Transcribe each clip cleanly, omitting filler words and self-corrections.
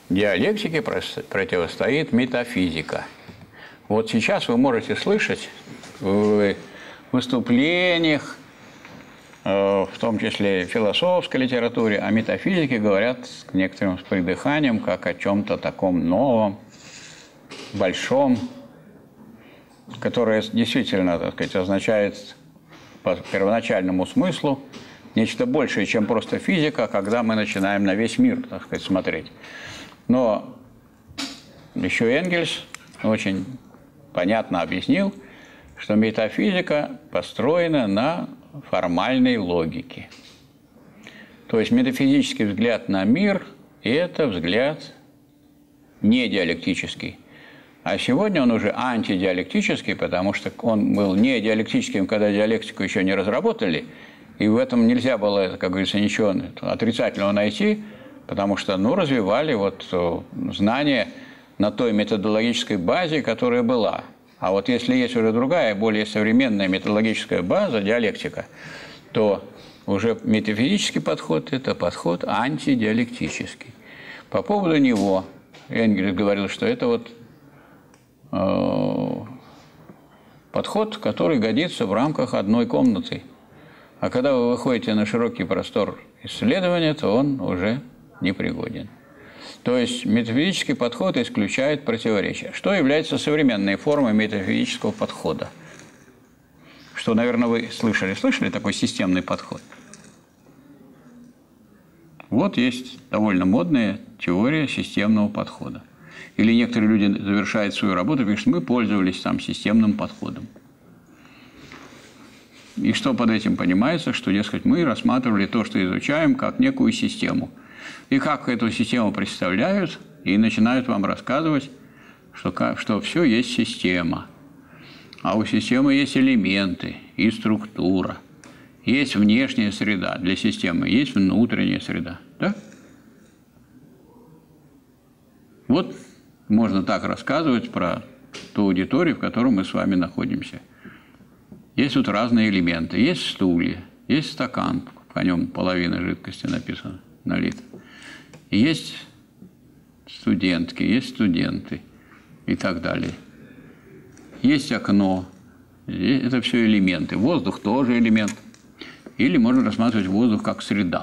Диалектике противостоит метафизика. Вот сейчас вы можете слышать в выступлениях, в том числе в философской литературе, о метафизике говорят с некоторым придыханием, как о чем-то таком новом, большом, которое действительно, так сказать, означает по первоначальному смыслу нечто большее, чем просто физика, когда мы начинаем на весь мир, так сказать, смотреть. Но еще Энгельс очень понятно объяснил, что метафизика построена на формальной логике. То есть метафизический взгляд на мир – это взгляд не диалектический. А сегодня он уже антидиалектический, потому что он был не диалектическим, когда диалектику еще не разработали, и в этом нельзя было, как говорится, ничего отрицательного найти, потому что, развивали знания на той методологической базе, которая была. А вот если есть уже другая, более современная методологическая база, диалектика, то уже метафизический подход – это подход антидиалектический. По поводу него Энгельс говорил, что это подход, который годится в рамках одной комнаты. А когда вы выходите на широкий простор исследования, то он уже непригоден. То есть метафизический подход исключает противоречия. Что является современной формой метафизического подхода? Что, наверное, вы слышали такой системный подход? Вот есть довольно модная теория системного подхода. Или некоторые люди завершают свою работу и пишут, мы пользовались системным подходом. И что под этим понимается? Что, дескать, мы рассматривали то, что изучаем, как некую систему. И как эту систему представляют, и начинают вам рассказывать, что все есть система. А у системы есть элементы и структура. Есть внешняя среда для системы, есть внутренняя среда. Да? Вот можно так рассказывать про ту аудиторию, в которой мы с вами находимся. Есть разные элементы. Есть стулья, есть стакан, по нем половина жидкости написано, налита. И есть студентки, есть студенты и так далее. Есть окно. Это все элементы. Воздух тоже элемент. Или можно рассматривать воздух как среда.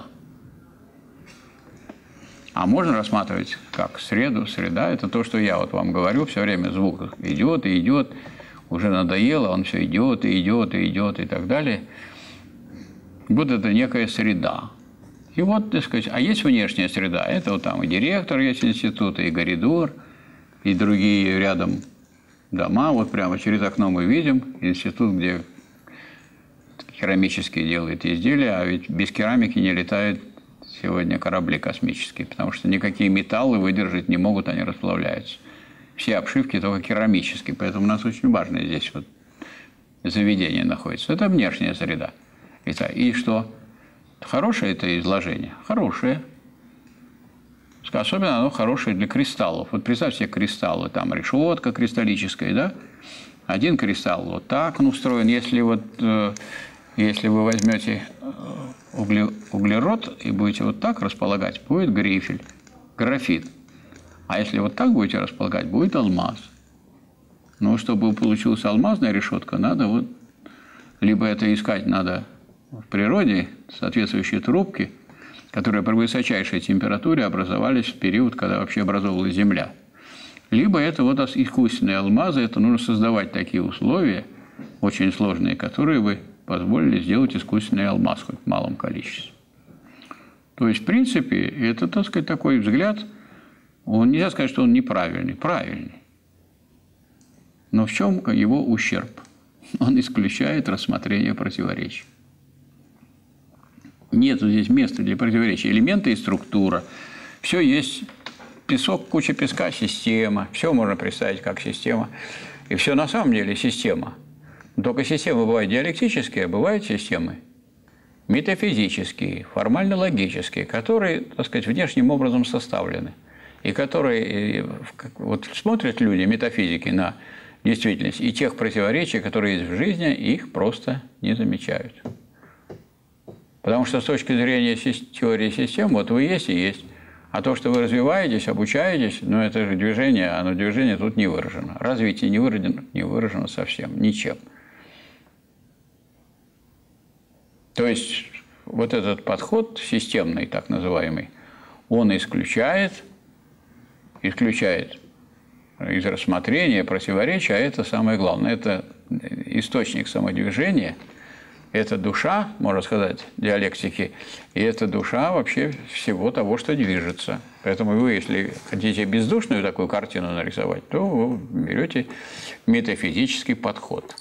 А можно рассматривать как среду. Среда – это то, что я вам говорю, все время звук идет и идет, уже надоело, он все идет и идет и идет и так далее. Вот это некая среда. И так сказать, а есть внешняя среда. Это там и директор есть института, и коридор, и другие рядом дома. Вот прямо через окно мы видим институт, где керамические делают изделия, а ведь без керамики не летают сегодня корабли космические, потому что никакие металлы выдержать не могут, они расплавляются. Все обшивки только керамические, поэтому у нас очень важно здесь заведение находится. Это внешняя среда. И что? Хорошее это изложение? Хорошее. Особенно оно хорошее для кристаллов. Вот представьте себе кристаллы, там решетка кристаллическая, да? Один кристалл вот так он устроен. Если вы возьмете углерод и будете вот так располагать, будет грифель, графит. А если вот так будете располагать, будет алмаз. Но чтобы получилась алмазная решетка, надо либо это искать надо в природе, соответствующие трубки, которые при высочайшей температуре образовались в период, когда вообще образовалась Земля. Либо это искусственные алмазы, это нужно создавать такие условия, очень сложные, которые бы позволили сделать искусственный алмаз хоть в малом количестве. То есть, в принципе, это, так сказать, такой взгляд, нельзя сказать, что он неправильный, правильный. Но в чем его ущерб? Он исключает рассмотрение противоречий. Нет здесь места для противоречий. Элементы и структура. Все есть. Песок, куча песка, система. Все можно представить как система. И все на самом деле система. Только системы бывают диалектические, а бывают системы метафизические, формально-логические, которые, так сказать, внешним образом составлены. И которые смотрят люди, метафизики, на действительность. И тех противоречий, которые есть в жизни, их просто не замечают. Потому что с точки зрения теории систем, вы есть и есть. А то, что вы развиваетесь, обучаетесь, ну, это же движение, оно движение тут не выражено. Развитие не выражено совсем, ничем. То есть, вот этот подход системный, так называемый, он исключает из рассмотрения противоречия, а это самое главное. Это источник самодвижения, это душа, можно сказать, диалектики, и это душа вообще всего того, что движется. Поэтому вы, если хотите бездушную такую картину нарисовать, то вы берете метафизический подход.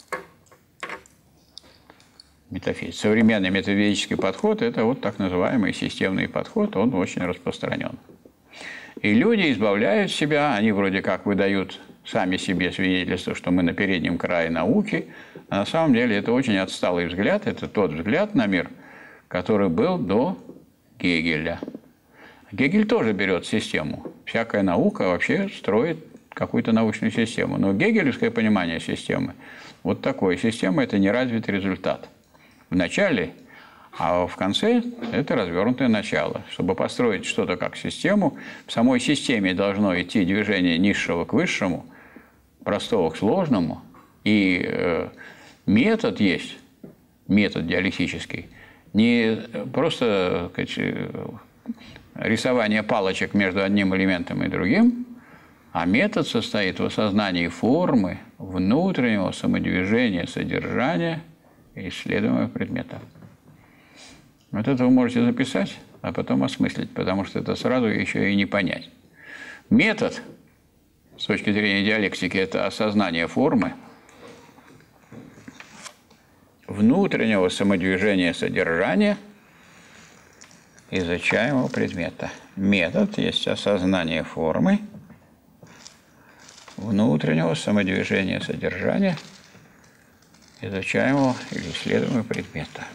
Современный метафизический подход – это вот так называемый системный подход, он очень распространен. И люди избавляют себя, они вроде как выдают сами себе свидетельство, что мы на переднем крае науки, а на самом деле это очень отсталый взгляд, это тот взгляд на мир, который был до Гегеля. Гегель тоже берет систему. Всякая наука вообще строит какую-то научную систему. Но гегелевское понимание системы, вот такое, система – это неразвитый результат. В начале, а в конце – это развернутое начало. Чтобы построить что-то как систему, в самой системе должно идти движение низшего к высшему, простого к сложному, и метод есть, метод диалектический, не просто, так сказать, рисование палочек между одним элементом и другим, а метод состоит в осознании формы, внутреннего самодвижения, содержания исследуемого предмета. Вот это вы можете записать, а потом осмыслить, потому что это сразу еще и не понять. Метод, с точки зрения диалектики, это осознание формы, внутреннего самодвижения содержания изучаемого предмета. Метод есть осознание формы, внутреннего самодвижения содержания изучаемого или исследуемого предмета.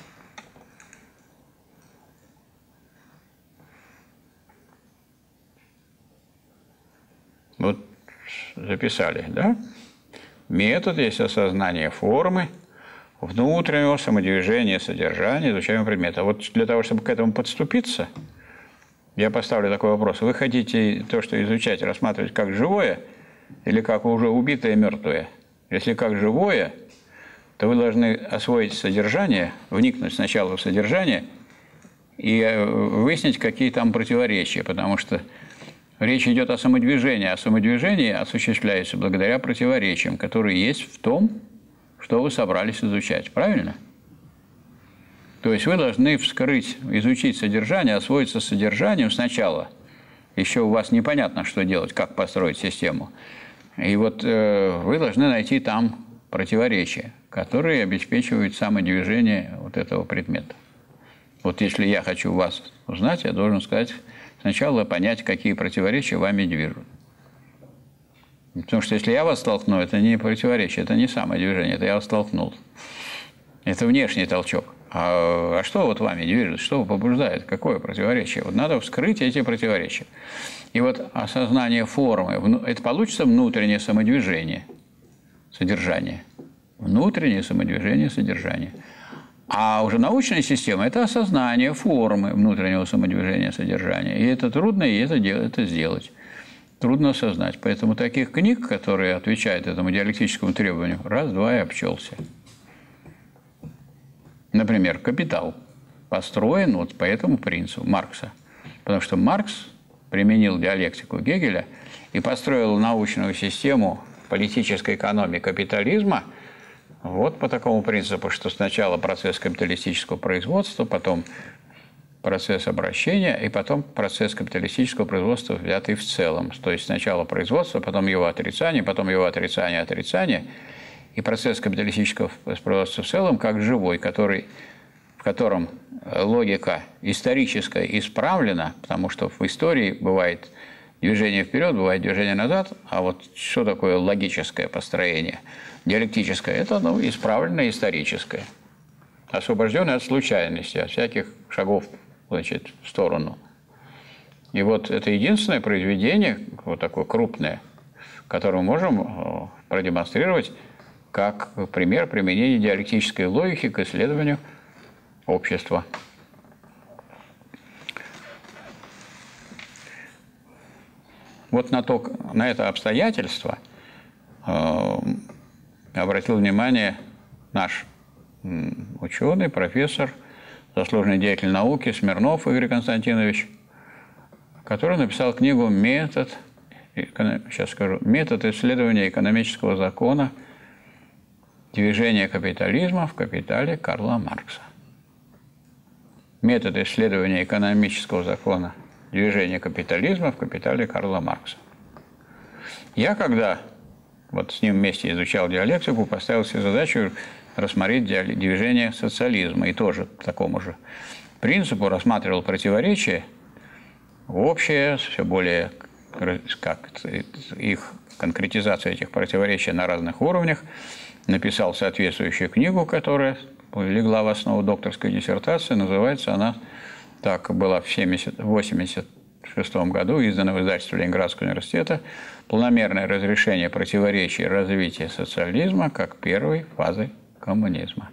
Вот записали, да? Метод есть осознание формы, внутреннего самодвижения содержания изучаемого предмета. Вот для того, чтобы к этому подступиться, я поставлю такой вопрос. Вы хотите то, что изучать, рассматривать как живое или как уже убитое и мертвое? Если как живое, то вы должны освоить содержание, вникнуть сначала в содержание и выяснить, какие там противоречия, потому что речь идет о самодвижении, а самодвижение осуществляется благодаря противоречиям, которые есть в том, что вы собрались изучать. Правильно? То есть вы должны вскрыть, изучить содержание, освоиться содержанием сначала. Еще у вас непонятно, что делать, как построить систему. И вот вы должны найти там противоречия, которые обеспечивают самодвижение вот этого предмета. Вот если я хочу вас узнать, я должен сказать, сначала понять, какие противоречия вами движут. Потому что если я вас толкну, это не противоречие, это не самодвижение, это я вас толкнул. Это внешний толчок. А что вот вами движет, что побуждает, какое противоречие? Вот надо вскрыть эти противоречия. И вот осознание формы, это получится внутреннее самодвижение, содержание. Внутреннее самодвижение, содержание. А уже научная система – это осознание формы внутреннего самодвижения, содержания. И это трудно, и это сделать. Трудно осознать. Поэтому таких книг, которые отвечают этому диалектическому требованию, раз-два и обчелся. Например, «Капитал» построен вот по этому принципу Маркса. Потому что Маркс применил диалектику Гегеля и построил научную систему политической экономии капитализма вот по такому принципу, что сначала процесс капиталистического производства, потом процесс обращения и потом процесс капиталистического производства, взятый в целом. То есть сначала производство, потом его отрицание, отрицание. И процесс капиталистического производства в целом как живой, в котором логика историческая исправлена, потому что в истории бывает движение вперед, бывает движение назад, а вот что такое логическое построение, диалектическое, это исправленное историческое, освобожденное от случайности, от всяких шагов, значит, в сторону. И вот это единственное произведение, вот такое крупное, которое мы можем продемонстрировать как пример применения диалектической логики к исследованию общества. Вот на это обстоятельство обратил внимание наш ученый, профессор, заслуженный деятель науки Смирнов Игорь Константинович, который написал книгу «Метод исследования экономического закона движения капитализма в капитале» Карла Маркса. Метод исследования экономического закона движения капитализма в капитале Карла Маркса. Я, когда вот с ним вместе изучал диалектику, поставил себе задачу рассмотреть движение социализма. И тоже по такому же принципу рассматривал противоречия общее, все более как их конкретизация этих противоречий на разных уровнях. Написал соответствующую книгу, которая легла в основу докторской диссертации. Называется она, так, была в 1986 году, издана в издательстве Ленинградского университета «Планомерное разрешение противоречий и развития социализма как первой фазы коммунизма».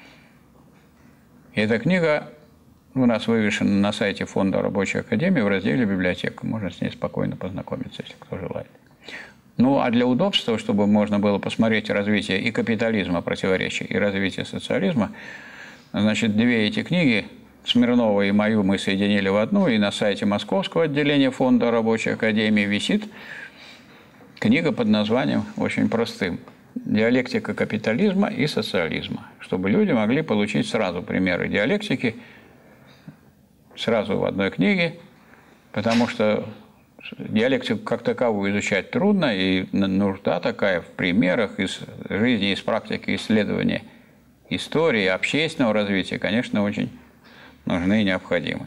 И эта книга у нас вывешена на сайте Фонда Рабочей Академии в разделе «Библиотека». Можно с ней спокойно познакомиться, если кто желает. Ну, а для удобства, чтобы можно было посмотреть развитие и капитализма, противоречия, и развитие социализма, значит, две эти книги, Смирнова и мою, мы соединили в одну, и на сайте Московского отделения Фонда Рабочей Академии висит книга под названием очень простым «Диалектика капитализма и социализма», чтобы люди могли получить сразу примеры диалектики, сразу в одной книге, потому что диалектику как таковую изучать трудно, и нужда такая в примерах из жизни, из практики исследования истории, общественного развития, конечно, очень нужны и необходимы.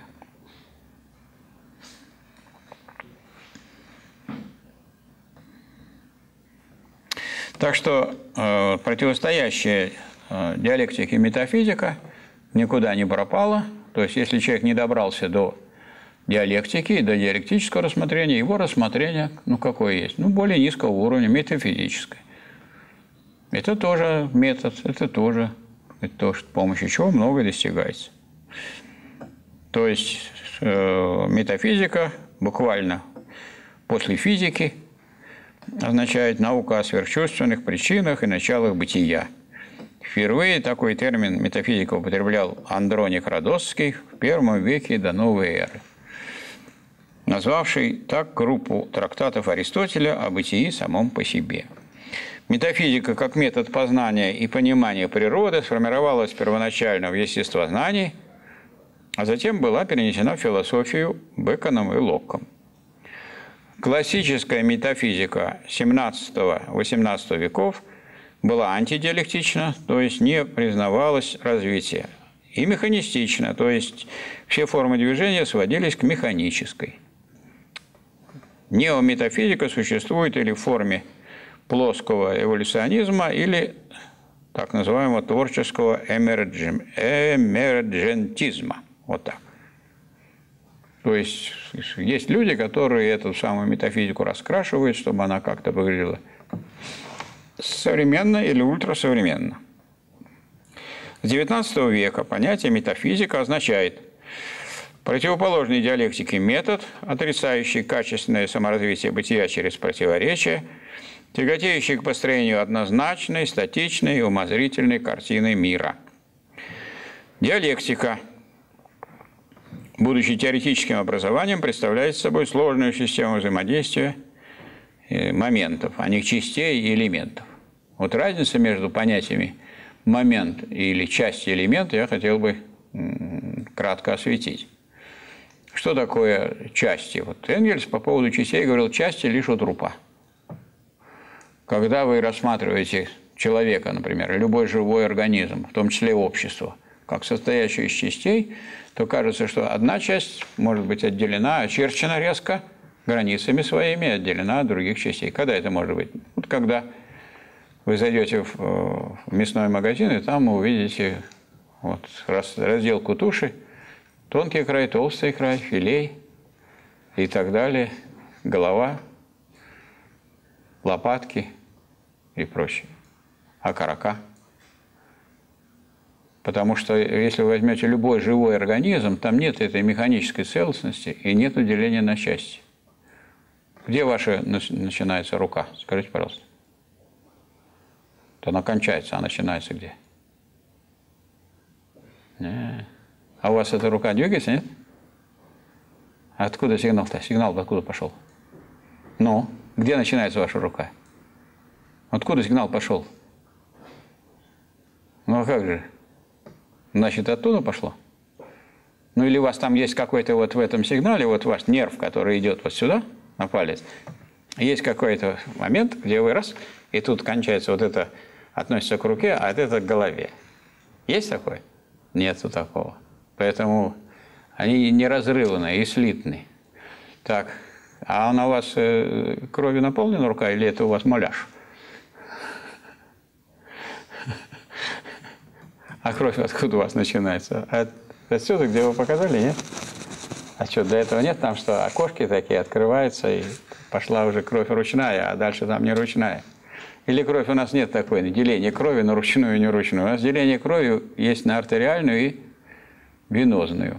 Так что противостоящая диалектике метафизика никуда не пропала. То есть, если человек не добрался до диалектики, до диалектического рассмотрения, его рассмотрение, ну, какое есть? Ну, более низкого уровня, метафизическое. Это тоже метод, это тоже то, с помощью чего многое достигается. То есть, метафизика буквально после физики означает наука о сверхчувственных причинах и началах бытия. Впервые такой термин метафизика употреблял Андроник Родосский в I веке до новой эры, назвавший так группу трактатов Аристотеля о бытии самом по себе. Метафизика как метод познания и понимания природы сформировалась первоначально в естествознании, а затем была перенесена в философию Бэконом и Локком. Классическая метафизика XVII-XVIII веков была антидиалектична, то есть не признавалось развитие, и механистична, то есть все формы движения сводились к механической. Неометафизика существует или в форме плоского эволюционизма, или так называемого творческого эмерджентизма. Вот так. То есть есть люди, которые эту самую метафизику раскрашивают, чтобы она как-то выглядела современно или ультрасовременно. С XIX века понятие метафизика означает противоположный диалектике метод, отрицающий качественное саморазвитие бытия через противоречия, тяготеющий к построению однозначной, статичной и умозрительной картины мира. Диалектика, будучи теоретическим образованием, представляет собой сложную систему взаимодействия моментов, а не частей и элементов. Вот разница между понятиями момент или часть элемента я хотел бы кратко осветить. Что такое части? Вот Энгельс по поводу частей говорил, части лишь у трупа. Когда вы рассматриваете человека, например, или любой живой организм, в том числе общество, как состоящее из частей, то кажется, что одна часть может быть отделена, очерчена резко границами своими, отделена от других частей. Когда это может быть? Вот когда вы зайдете в мясной магазин, и там вы увидите вот, разделку туши, тонкий край, толстый край, филей и так далее, голова, лопатки и прочее, окорока. Потому что если вы возьмете любой живой организм, там нет этой механической целостности и нет деления на части. Где ваша начинается рука? Скажите, пожалуйста. То она кончается, а начинается где? Не. А у вас эта рука двигается, нет? Откуда сигнал-то? Сигнал откуда пошел? Ну, где начинается ваша рука? Откуда сигнал пошел? Ну, а как же? Значит, оттуда пошло? Ну, или у вас там есть какой-то вот в этом сигнале, вот ваш нерв, который идет вот сюда, на палец, есть какой-то момент, где вы раз, и тут кончается вот это, относится к руке, а это к голове. Есть такое? Нету такого. Поэтому они неразрывны и слитны. Так, а она у вас кровью наполнена рука, или это у вас муляж? А кровь откуда у вас начинается? Отсюда, где вы показали, нет? А что, до этого нет? Там что, окошки такие открываются, и пошла уже кровь ручная, а дальше там не ручная. Или кровь у нас нет такой, деление крови на ручную и неручную. У нас деление крови есть на артериальную и венозную.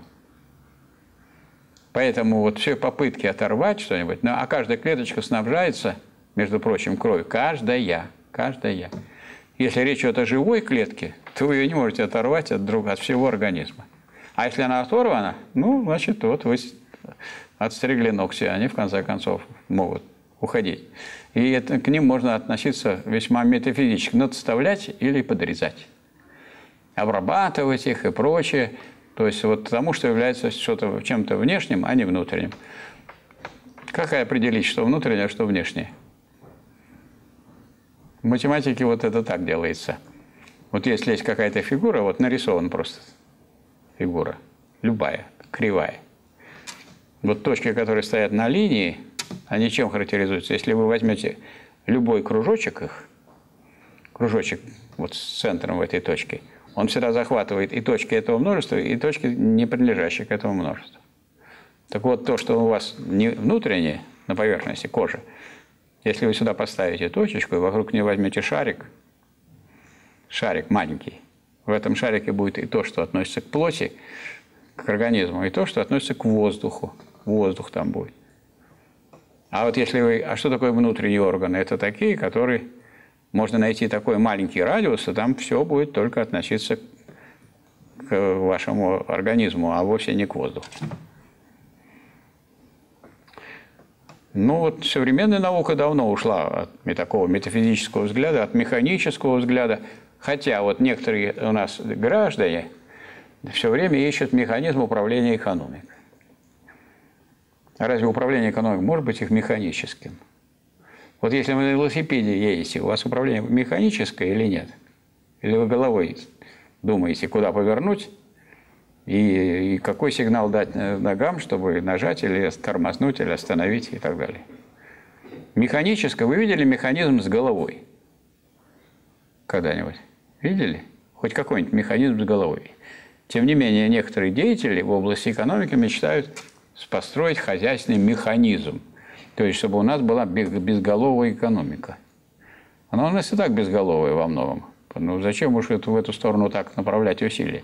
Поэтому вот все попытки оторвать что-нибудь, ну, а каждая клеточка снабжается, между прочим, кровью. Каждая. Если речь идет о живой клетке, то вы ее не можете оторвать от всего организма. А если она оторвана, ну, значит, вот вы отстригли ногти, они, в конце концов, могут уходить. И к ним можно относиться весьма метафизически, надставлять или подрезать, обрабатывать их и прочее. То есть вот тому, что является чем-то внешним, а не внутренним. Как определить, что внутреннее, а что внешнее? В математике вот это так делается. Вот если есть какая-то фигура, вот нарисована просто фигура, любая, кривая. Вот точки, которые стоят на линии, они чем характеризуются? Если вы возьмете любой кружочек их, кружочек вот с центром в этой точке, он всегда захватывает и точки этого множества, и точки, не принадлежащие к этому множеству. Так вот, то, что у вас не внутреннее, на поверхности кожи, если вы сюда поставите точечку, и вокруг нее возьмете шарик маленький, в этом шарике будет и то, что относится к плоти, к организму, и то, что относится к воздуху. Воздух там будет. А вот если вы... А что такое внутренние органы? Это такие, которые... Можно найти такой маленький радиус, и там все будет только относиться к вашему организму, а вовсе не к воздуху. Ну вот современная наука давно ушла от такого метафизического взгляда, от механического взгляда. Хотя вот некоторые у нас граждане все время ищут механизм управления экономикой. А разве управление экономикой может быть их механическим? Вот если вы на велосипеде едете, у вас управление механическое или нет? Или вы головой думаете, куда повернуть и какой сигнал дать ногам, чтобы нажать или тормознуть, или остановить и так далее? Механическое. Вы видели механизм с головой? Когда-нибудь? Видели? Хоть какой-нибудь механизм с головой. Тем не менее, некоторые деятели в области экономики мечтают построить хозяйственный механизм. То есть, чтобы у нас была безголовая экономика. Она у нас и так безголовая во многом. Ну, зачем уж в эту сторону так направлять усилия?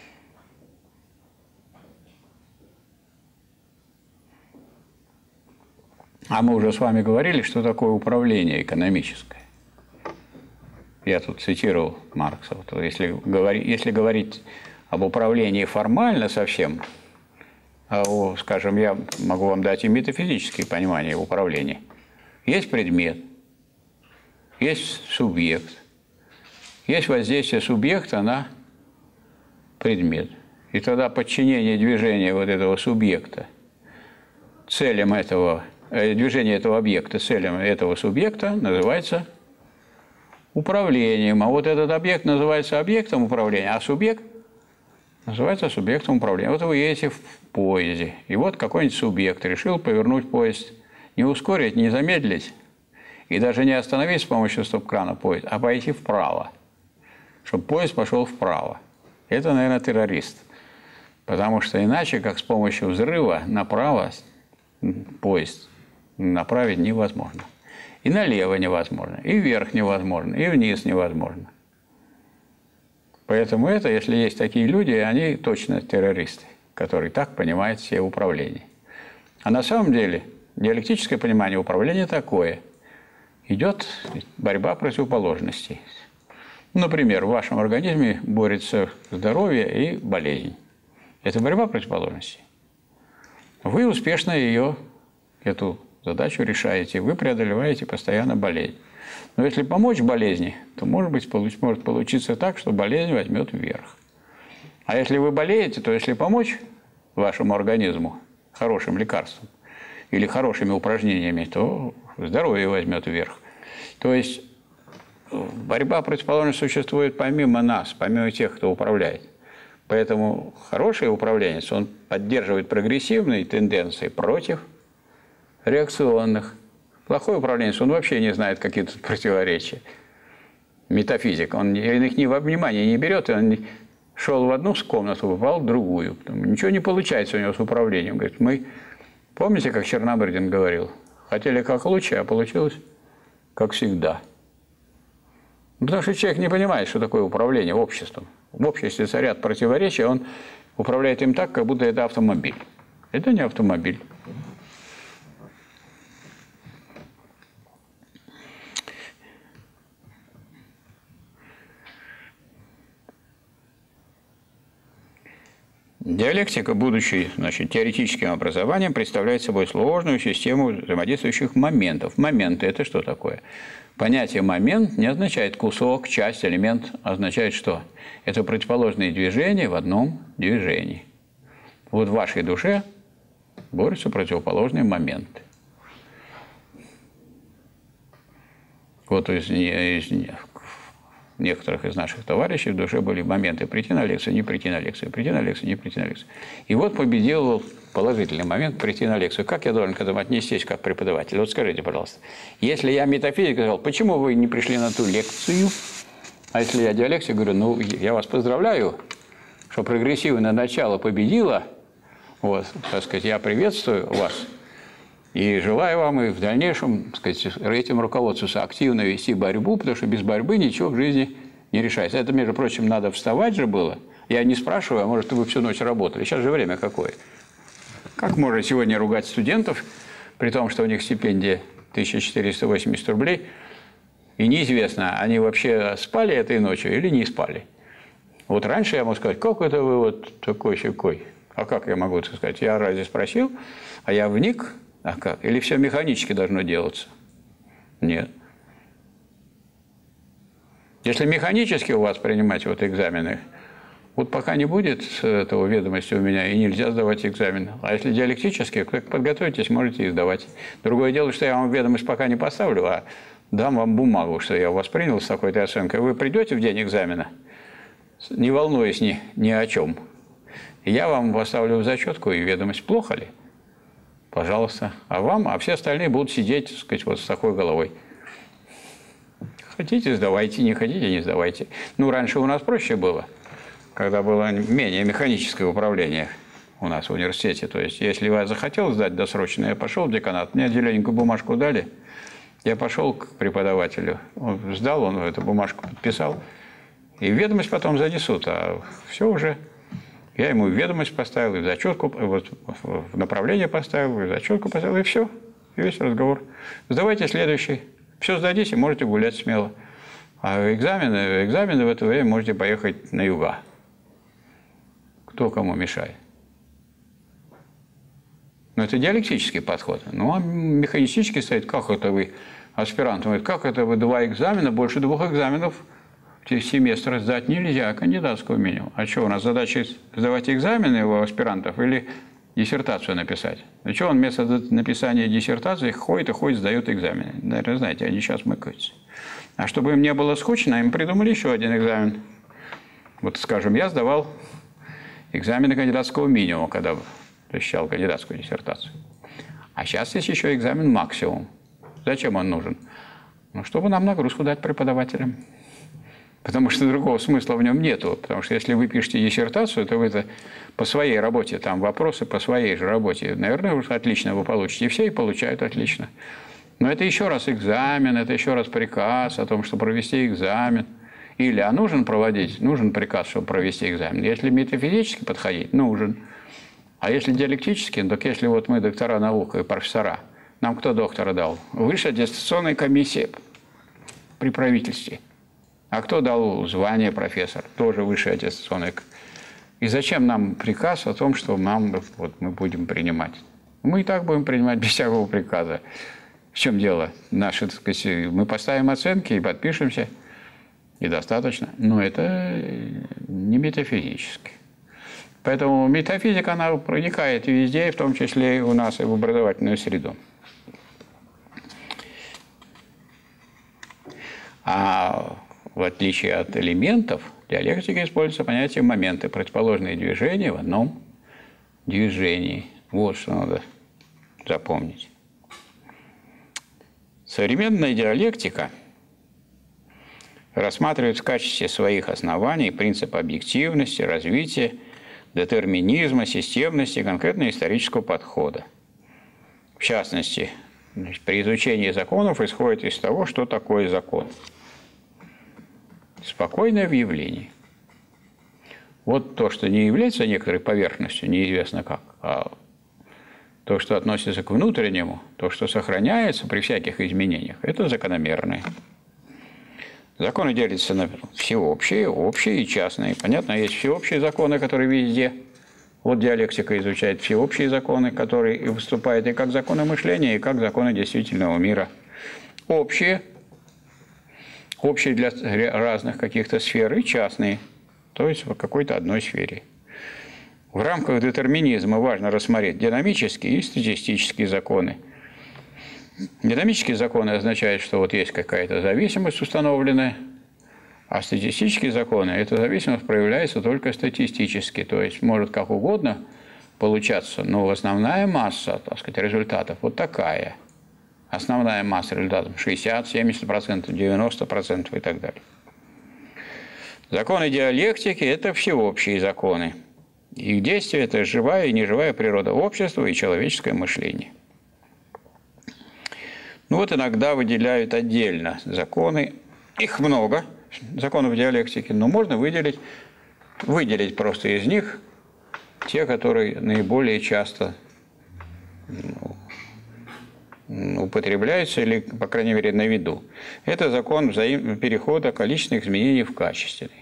А мы уже с вами говорили, что такое управление экономическое. Я тут цитировал Маркса. Вот если говорить об управлении формально совсем, скажем, я могу вам дать и метафизические понимания управления. Есть предмет, есть субъект, есть воздействие субъекта на предмет. И тогда подчинение движения вот этого субъекта целям этого, движение этого объекта целям этого субъекта называется управлением. А вот этот объект называется объектом управления, а субъект называется субъектом управления. Вот вы едете в поезде, и вот какой-нибудь субъект решил повернуть поезд, не ускорить, не замедлить, и даже не остановить с помощью стоп-крана поезд, а пойти вправо, чтобы поезд пошел вправо. Это, наверное, террорист. Потому что иначе, как с помощью взрыва направо поезд направить невозможно. И налево невозможно, и вверх невозможно, и вниз невозможно. Поэтому это, если есть такие люди, они точно террористы, которые так понимают все управление. А на самом деле диалектическое понимание управления такое. Идет борьба противоположностей. Например, в вашем организме борется здоровье и болезнь. Это борьба противоположностей. Вы успешно эту задачу решаете, вы преодолеваете постоянно болезнь. Но если помочь болезни, то, может получиться так, что болезнь возьмет вверх. А если вы болеете, то если помочь вашему организму хорошим лекарством или хорошими упражнениями, то здоровье возьмет вверх. То есть борьба противоположностей существует помимо нас, помимо тех, кто управляет. Поэтому хороший управленец, он поддерживает прогрессивные тенденции против реакционных. Плохой управленец, он вообще не знает, какие тут противоречия. Метафизик, он их во внимание не берет, и он шел в одну комнату, попал в другую. Ничего не получается у него с управлением. Говорит, помните, как Чернобырдин говорил, хотели как лучше, а получилось как всегда. Потому что человек не понимает, что такое управление обществом. В обществе царят противоречия, он управляет им так, как будто это автомобиль. Это не автомобиль. Диалектика, будучи теоретическим образованием, представляет собой сложную систему взаимодействующих моментов. Моменты – это что такое? Понятие «момент» не означает кусок, часть, элемент. Означает что? Это противоположные движения в одном движении. Вот в вашей душе борются противоположные моменты. Вот из некоторых из наших товарищей в душе были моменты прийти на лекцию, не прийти на лекцию, прийти на лекцию, не прийти на лекцию. И вот победил положительный момент прийти на лекцию. Как я должен к этому отнестись как преподаватель? Вот скажите, пожалуйста, если я метафизик, сказал, почему вы не пришли на ту лекцию? А если я диалектик, говорю, я вас поздравляю, что прогрессивное начало победило, вот, так сказать, я приветствую вас. И желаю вам и в дальнейшем, так сказать, этим руководствоваться, активно вести борьбу, потому что без борьбы ничего в жизни не решается. Это, между прочим, надо вставать же было. Я не спрашиваю, а может, вы всю ночь работали. Сейчас же время какое. Как можно сегодня ругать студентов, при том, что у них стипендия 1480 рублей, и неизвестно, они вообще спали этой ночью или не спали. Вот раньше я мог сказать, как это вы вот такой-сякой? А как я могу это сказать? Я разве спросил, а я вник. А как? Или все механически должно делаться? Нет. Если механически у вас принимать вот экзамены, вот пока не будет этого ведомости у меня, и нельзя сдавать экзамен. А если диалектически, как подготовитесь, можете и сдавать. Другое дело, что я вам ведомость пока не поставлю, а дам вам бумагу, что я вас принял с такой-то оценкой. Вы придете в день экзамена, не волнуясь ни о чем. И я вам поставлю в зачетку и ведомость. Плохо ли? Пожалуйста. А все остальные будут сидеть, так сказать, вот с такой головой. Хотите, сдавайте, не хотите, не сдавайте. Раньше у нас проще было, когда было менее механическое управление у нас в университете. То есть, если я захотел сдать досрочно, я пошел в деканат, мне зелененькую бумажку дали, я пошел к преподавателю, он сдал, он эту бумажку подписал, и ведомость потом занесут, а все уже... Я ему ведомость поставил, и в зачетку, вот, в направление поставил, и в зачетку поставил, и все. И весь разговор. Сдавайте следующий. Все сдадите, можете гулять смело. А экзамены в это время можете поехать на юга. Кто кому мешает? Это диалектический подход. А механистический стоит, как это вы, аспирант, как это вы 2 экзамена, больше 2 экзаменов семестра сдать нельзя, кандидатскую минимум. А что, у нас задача сдавать экзамены у аспирантов или диссертацию написать? Ну что, он вместо написания диссертации ходит и ходит, сдает экзамены. Наверное, знаете, они сейчас мыкаются. А чтобы им не было скучно, им придумали еще один экзамен. Вот, скажем, я сдавал экзамены кандидатского минимума, когда защищал кандидатскую диссертацию. А сейчас есть еще экзамен максимум. Зачем он нужен? Чтобы нам нагрузку дать преподавателям. Потому что другого смысла в нем нету. Потому что если вы пишете диссертацию, то вы это по своей работе, там вопросы по своей же работе. Наверное, отлично вы получите. И все и получают отлично. Но это еще раз экзамен, это еще раз приказ о том, что провести экзамен. Или нужен приказ, чтобы провести экзамен. Если метафизически подходить, нужен. А если диалектически, так если вот мы доктора наук и профессора, Нам кто доктора дал? Высшая аттестационная комиссия при правительстве. А кто дал звание профессора? Тоже высшая аттестационная. И зачем нам приказ о том, что мы будем принимать? Мы и так будем принимать без всякого приказа. В чем дело? Наши, так сказать, мы поставим оценки и подпишемся, и достаточно. Но это не метафизически. Поэтому метафизика, она проникает везде, в том числе и у нас, и в образовательную среду. А в отличие от элементов, в диалектике используется понятие моменты, противоположные движения в одном движении. Вот что надо запомнить. Современная диалектика рассматривает в качестве своих оснований принцип объективности, развития, детерминизма, системности конкретного исторического подхода. В частности, при изучении законов исходит из того, что такое закон. Спокойное в явлении. Вот то, что не является некоторой поверхностью, неизвестно как, а то, что относится к внутреннему, то, что сохраняется при всяких изменениях, это закономерное. Законы делятся на всеобщие, общие и частные. Понятно, есть всеобщие законы, которые везде. Вот диалектика изучает всеобщие законы, которые и выступают и как законы мышления, и как законы действительного мира. Общие для разных каких-то сфер, и частные, то есть в какой-то одной сфере. В рамках детерминизма важно рассмотреть динамические и статистические законы. Динамические законы означают, что вот есть какая-то зависимость установленная, а статистические законы, эта зависимость проявляется только статистически, то есть может как угодно получаться, но основная масса, так сказать, результатов вот такая. Основная масса результатов 60, 70%, 90% и так далее. Законы диалектики – это всеобщие законы. Их действие – это живая и неживая природа общества и человеческое мышление. Ну вот иногда выделяют отдельно законы. Их много, законов диалектики, но можно выделить просто из них те, которые наиболее часто употребляются или, по крайней мере, на виду. Это закон перехода количественных изменений в качественные.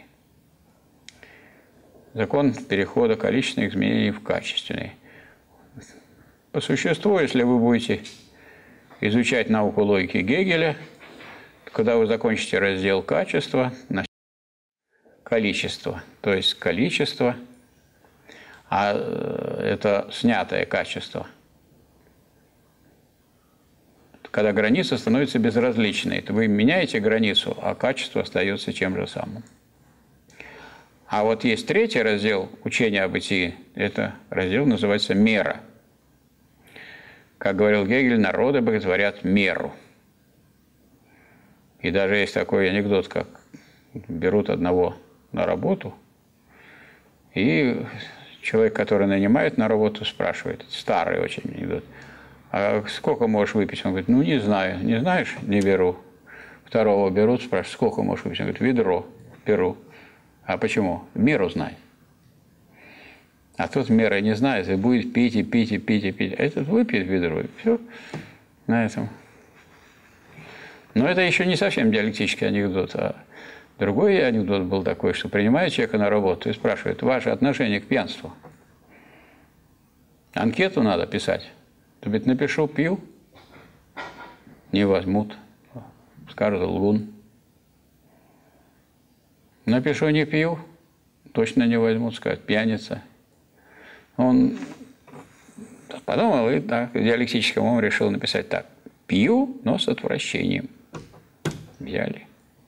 Закон перехода количественных изменений в качественные. По существу, если вы будете изучать науку логики Гегеля, когда вы закончите раздел качества, количество, то есть количество, а это снятое качество. Когда граница становится безразличной, то вы меняете границу, а качество остается тем же самым. А вот есть третий раздел учения о бытии, это раздел называется «мера». Как говорил Гегель, народы боготворят меру. И даже есть такой анекдот, как берут одного на работу, и человек, который нанимает на работу, спрашивает, старый очень анекдот, а сколько можешь выпить? Он говорит, ну не знаю. Не знаешь? Не беру. Второго берут, спрашивают, сколько можешь выпить? Он говорит, ведро беру. А почему? Меру знай. А тот меры не знает, и будет пить, и пить, и пить, и пить. А этот выпьет ведро, и все на этом. Но это еще не совсем диалектический анекдот. А другой анекдот был такой, что принимает человека на работу и спрашивает, ваше отношение к пьянству. Анкету надо писать. То ведь напишу, пью, не возьмут, скажут, лгун. Напишу, не пью, точно не возьмут, скажут, пьяница. Он подумал и так, диалектическим умом решил написать так. Пью, но с отвращением. Взяли.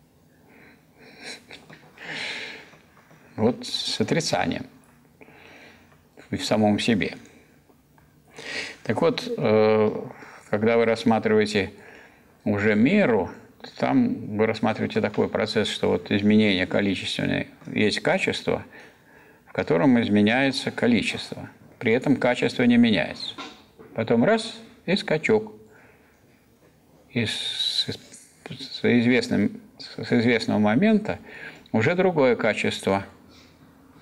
Вот с отрицанием в самом себе. Так вот, когда вы рассматриваете уже меру, там вы рассматриваете такой процесс, что вот изменение количественное, есть качество, в котором изменяется количество. При этом качество не меняется. Потом раз – и скачок. И с известного момента уже другое качество.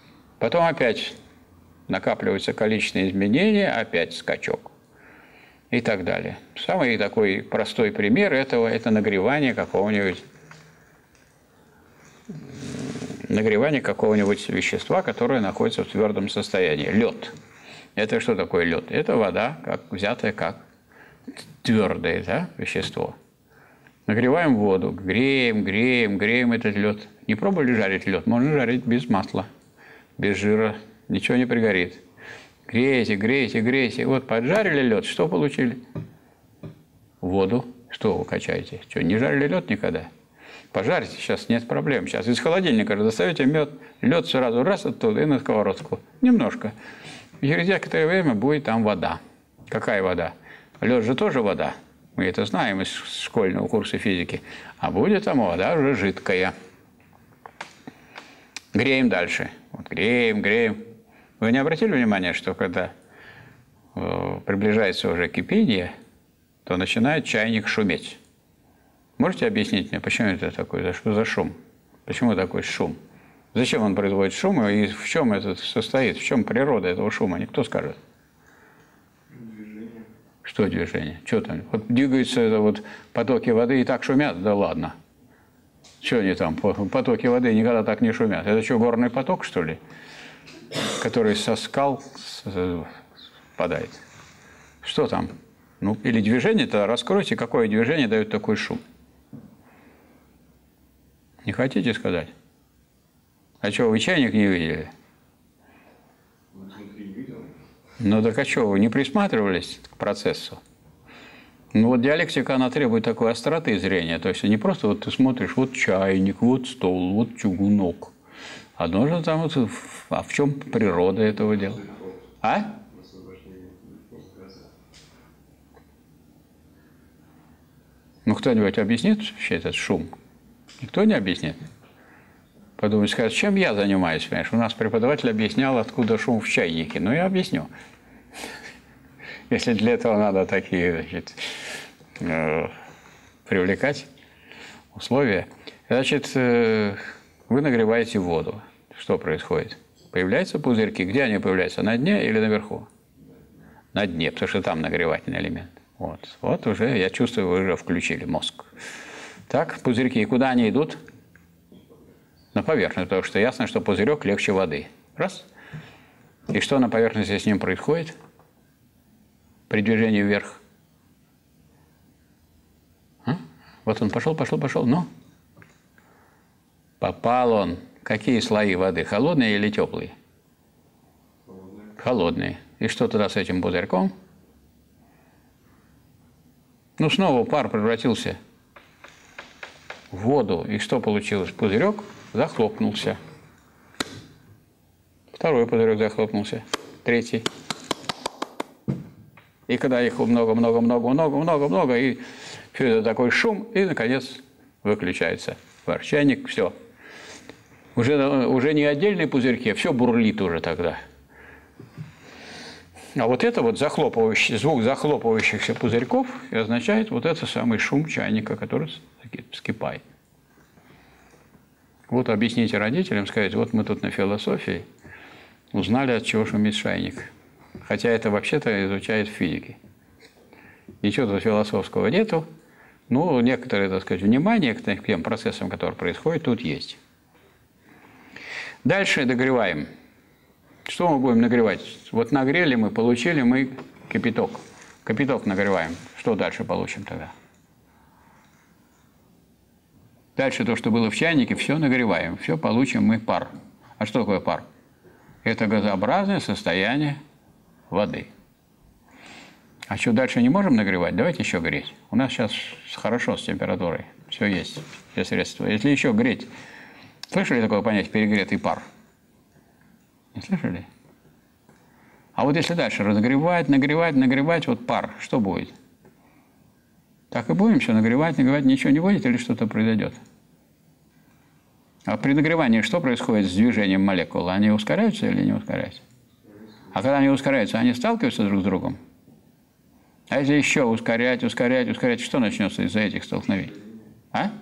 Потом опять накапливаются количественные изменения, опять скачок. и так далее. Самый такой простой пример этого – это нагревание какого-нибудь вещества, которое находится в твердом состоянии. Лед. Это что такое лед? Это вода, взятая как твердое, да, вещество. Нагреваем воду, греем этот лед. Не пробовали жарить лед? Можно жарить без масла, без жира, ничего не пригорит. Грейте. Вот поджарили лед, что получили? Воду. Что вы качаете? Что, не жарили лед никогда? Пожарите, сейчас нет проблем. Сейчас из холодильника доставите лед сразу раз оттуда и на сковородку. Немножко. И через некоторое время будет там вода. Какая вода? Лед же тоже вода. Мы это знаем из школьного курса физики. А будет там вода уже жидкая. Греем дальше. Вот греем. Вы не обратили внимания, что когда приближается уже кипение, то начинает чайник шуметь? Можете объяснить мне, почему это такое, что за шум? Почему такой шум? Зачем он производит шум и в чем это состоит? В чем природа этого шума? Никто скажет. Движение. Что движение? Что там? Вот двигаются вот потоки воды и так шумят? Да ладно. Что они там? Потоки воды никогда так не шумят. Это что, горный поток, что ли? Который со скал падает. Что там? Ну, или движение-то раскройте, какое движение дает такой шум. Не хотите сказать? А что, вы чайник не видели? Внутри не видел. Ну так а что, вы не присматривались к процессу? Ну вот диалектика, она требует такой остроты зрения. То есть не просто вот ты смотришь, вот чайник, вот стол, вот чугунок. А должен там вот, а в чем природа этого дела? А? Ну кто-нибудь объяснит вообще этот шум? Никто не объяснит. Подумать, скажет, чем я занимаюсь, понимаешь? У нас преподаватель объяснял, откуда шум в чайнике. Ну, я объясню. Если для этого надо такие, значит, привлекать условия. Значит, вы нагреваете воду. Что происходит? Появляются пузырьки. Где они появляются? На дне или наверху? На дне, потому что там нагревательный элемент. Вот уже, я чувствую, вы уже включили мозг. Так, пузырьки. Куда они идут? На поверхность, потому что ясно, что пузырек легче воды. Раз. И что на поверхности с ним происходит? При движении вверх. Вот он пошел, ну. Попал он. Какие слои воды? Холодные или теплые? Холодные. И что тогда с этим пузырьком? Ну, снова пар превратился в воду. И что получилось? Пузырек захлопнулся. Второй пузырек захлопнулся. Третий. И когда их много, и все это такой шум, и, наконец, выключается чайник, все. Уже не отдельные пузырьки, а все бурлит уже тогда. А вот это вот звук захлопывающихся пузырьков и означает вот этот самый шум чайника, который вскипает. Вот объясните родителям, сказать, вот мы тут на философии узнали, от чего шумит чайник. Хотя это вообще-то изучает в физике. Ничего тут философского нету. Но некоторое, так сказать, внимание к тем процессам, которые происходят, тут есть. Дальше догреваем. Что мы будем нагревать? Вот нагрели мы, получили мы кипяток. Кипяток нагреваем. Что дальше получим тогда? Дальше то, что было в чайнике, все нагреваем. Все получим мы пар. А что такое пар? Это газообразное состояние воды. А что, дальше не можем нагревать? Давайте еще греть. У нас сейчас хорошо с температурой. Все есть, все средства. Если еще греть. Слышали такое понятие перегретый пар? Не слышали? А вот если дальше нагревать, вот пар, что будет? Так и будем все нагревать, ничего не будет или что-то произойдет? А при нагревании что происходит с движением молекул? Они ускоряются или не ускоряются? А когда они ускоряются, они сталкиваются друг с другом? А если еще ускорять, что начнется из-за этих столкновений? А?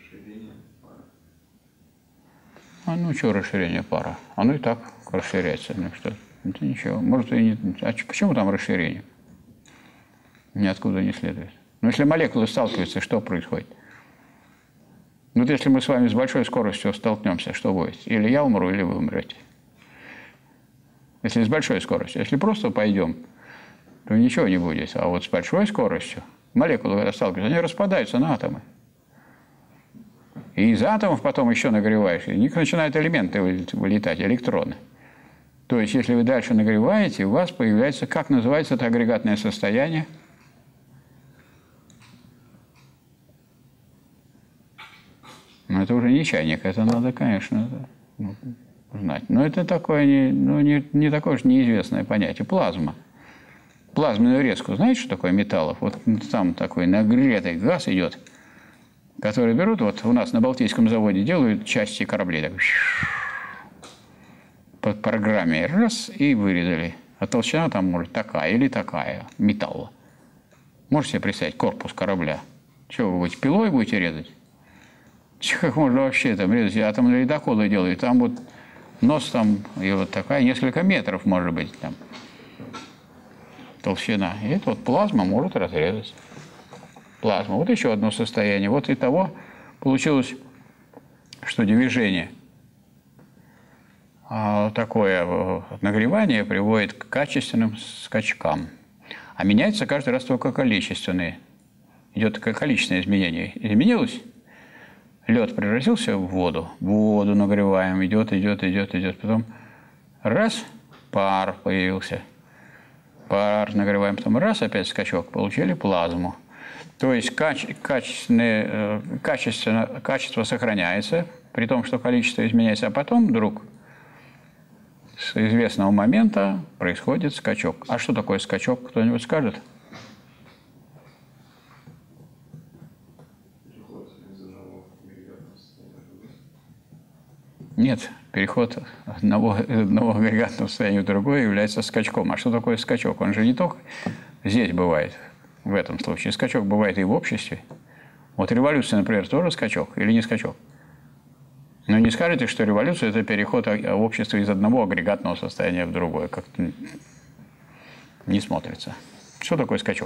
Ну, что расширение пара? Оно и так расширяется. Ну, что? Это ничего. Может, и не... А почему там расширение? Ниоткуда не следует. Но если молекулы сталкиваются, что происходит? Ну, вот если мы с вами с большой скоростью столкнемся, что будет? Или я умру, или вы умрете. Если с большой скоростью. Если просто пойдем, то ничего не будет. А вот с большой скоростью молекулы, когда сталкиваются, они распадаются на атомы. И из атомов потом еще нагреваешь, и у них начинают элементы вылетать, электроны. То есть, если вы дальше нагреваете, у вас появляется, как называется это агрегатное состояние? Ну, это уже не чайник, это надо, конечно, знать. Но это такое не такое уж неизвестное понятие. Плазма. Плазменную резку. Знаете, что такое металлов? Вот там такой нагретый газ идет, который берут, вот у нас на Балтийском заводе делают части кораблей, так, по программе, раз, и вырезали. А толщина там может такая или такая, металла. Можете себе представить корпус корабля? Что, вы будете пилой будете резать? Как можно вообще там резать? Атомные ледоколы делают. Там вот нос там, и вот такая, несколько метров, может быть, там толщина. И это вот плазма может разрезать. Плазма. Вот еще одно состояние. Вот и того получилось, что движение такое нагревание приводит к качественным скачкам. А меняется каждый раз только количественные. Идет количественное изменение. Изменилось? Лед превратился в воду. Воду нагреваем. Идет. Потом раз, пар появился. Пар нагреваем. Потом раз, опять скачок. Получили плазму. То есть качество сохраняется, при том, что количество изменяется, а потом вдруг с известного момента происходит скачок. А что такое скачок? Кто-нибудь скажет? Нет, переход из одного агрегатного состояния в другое является скачком. А что такое скачок? Он же не только здесь бывает, в этом случае. Скачок бывает и в обществе. Вот революция, например, тоже скачок или не скачок? Но не скажете, что революция – это переход общества из одного агрегатного состояния в другое. Как-то не смотрится. Что такое скачок?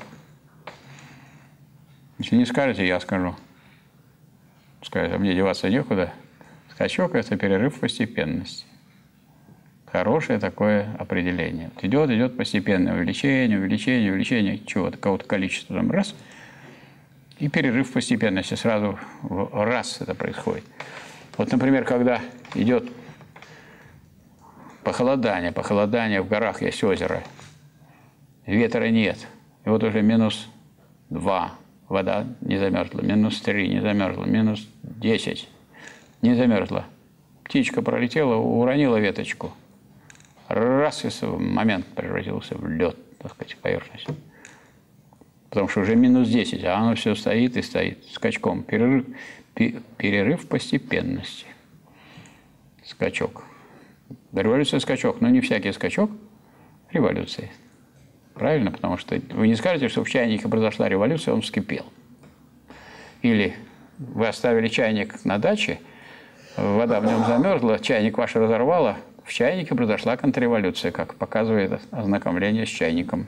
Если не скажете, я скажу. Скажете, а мне деваться некуда. Скачок – это перерыв постепенности. Хорошее такое определение. Вот идет постепенное увеличение чего-то, какого-то количества, там раз, и перерыв постепенности. Сразу раз это происходит. Вот, например, когда идет похолодание в горах есть озеро, ветра нет, и вот уже -2, вода не замерзла, -3 не замерзла, -10 не замерзла. Птичка пролетела, уронила веточку. Раз, и момент превратился в лед, так сказать, поверхность. Потому что уже -10, а оно все стоит и стоит. Скачком. Перерыв постепенности. Скачок. Революция – скачок, но не всякий скачок революции. Правильно? Потому что вы не скажете, что в чайнике произошла революция, он вскипел. Или вы оставили чайник на даче, вода в нем замерзла, чайник ваш разорвало, в чайнике произошла контрреволюция, как показывает ознакомление с чайником.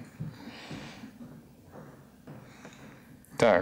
Так.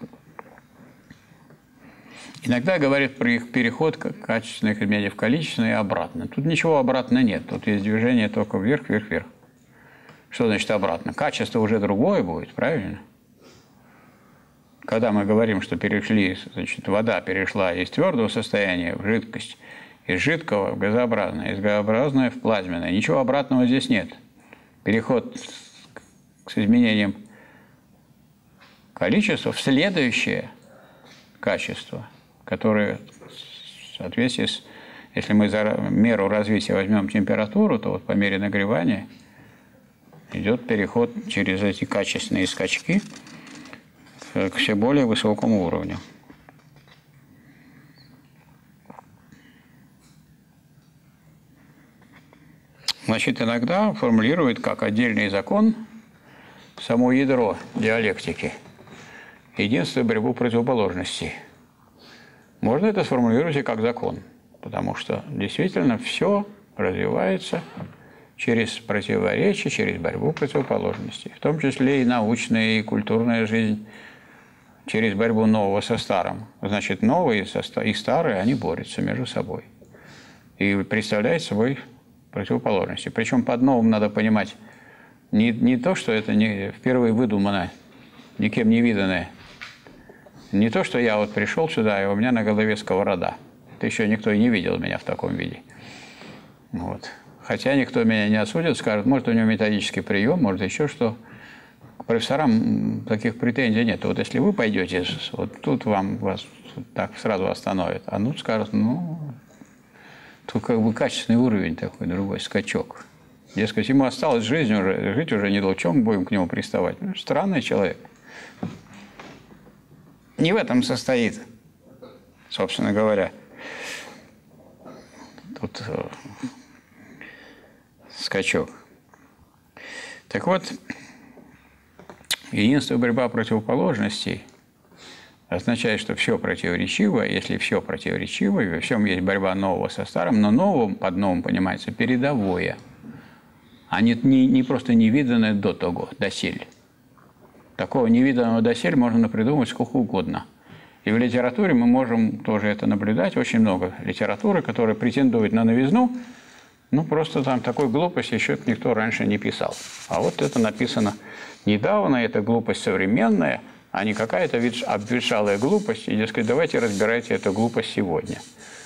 Иногда говорят про их переход качественных изменений в количественные и обратно. Тут ничего обратно нет. Тут есть движение только вверх. Что значит обратно? Качество уже другое будет, правильно? Когда мы говорим, что значит, вода перешла из твердого состояния в жидкость, из жидкого в газообразное, из газообразное в плазменное, ничего обратного здесь нет. Переход с изменением количества в следующее качество, которое в соответствии с, если мы за меру развития возьмем температуру, то вот по мере нагревания идет переход через эти качественные скачки к все более высокому уровню. Значит, иногда формулирует как отдельный закон само ядро диалектики, единство и борьбу противоположностей. Можно это сформулировать и как закон, потому что действительно все развивается через противоречия, через борьбу противоположностей, в том числе и научная, и культурная жизнь, через борьбу нового со старым. Значит, новые и старые, они борются между собой. И представляют собой противоположности. Причем под новым надо понимать не то, что это не впервые выдумано, никем не виданное. Не то, что я вот пришел сюда, и у меня на голове сковорода. Это еще никто и не видел меня в таком виде. Вот. Хотя никто меня не осудит, скажет, может, у него методический прием, может, еще что. К профессорам таких претензий нет. Вот если вы пойдете, вот тут вас так сразу остановят. А ну скажут, ну, тут как бы качественный уровень такой, другой, скачок. Дескать, ему осталось жить уже недолго, чем мы будем к нему приставать? Ну, странный человек. Не в этом состоит, собственно говоря, тут скачок. Так вот, единство борьба противоположностей означает, что все противоречиво. Если все противоречиво, и во всем есть борьба нового со старым, но новым, под новым понимается передовое, а не просто невиданное до того, доселе. Такого невиданного доселе можно напридумать сколько угодно. И в литературе мы можем тоже это наблюдать. Очень много литературы, которая претендует на новизну. Ну, просто там такой глупости еще никто раньше не писал. А вот это написано недавно, это глупость современная, а не какая-то обветшалая глупость. И, дескать, давайте разбирайте эту глупость сегодня.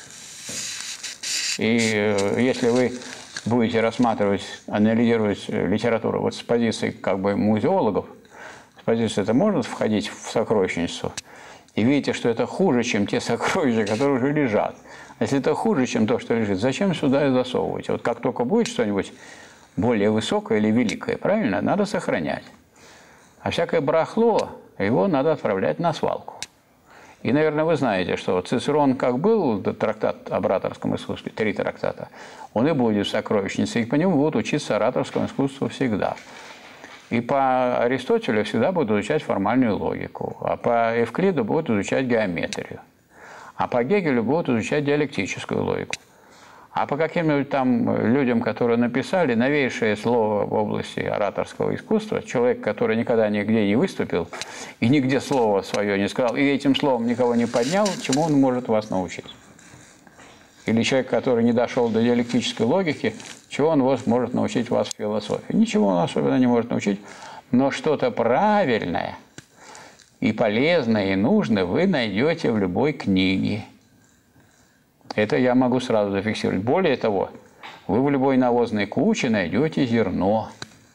И если вы будете рассматривать, анализировать литературу вот с позиции как бы музеологов, с позиции это может входить в сокровищницу, и видите, что это хуже, чем те сокровища, которые уже лежат. Если это хуже, чем то, что лежит, зачем сюда и засовывать? Вот как только будет что-нибудь более высокое или великое, правильно, надо сохранять. А всякое барахло, его надо отправлять на свалку. И, наверное, вы знаете, что Цицерон как был трактат об ораторском искусстве, 3 трактата, он и будет в сокровищнице, и по нему будут учиться ораторскому искусству всегда. И по Аристотелю всегда будут изучать формальную логику, а по Евклиду будут изучать геометрию, а по Гегелю будут изучать диалектическую логику. А по каким-нибудь там людям, которые написали новейшее слово в области ораторского искусства, человек, который никогда нигде не выступил и нигде слово свое не сказал, и этим словом никого не поднял, чему он может вас научить? Или человек, который не дошел до диалектической логики, чего он может научить вас в философии? Ничего он особенно не может научить, но что-то правильное и полезное, и нужное вы найдете в любой книге. Это я могу сразу зафиксировать. Более того, вы в любой навозной куче найдете зерно.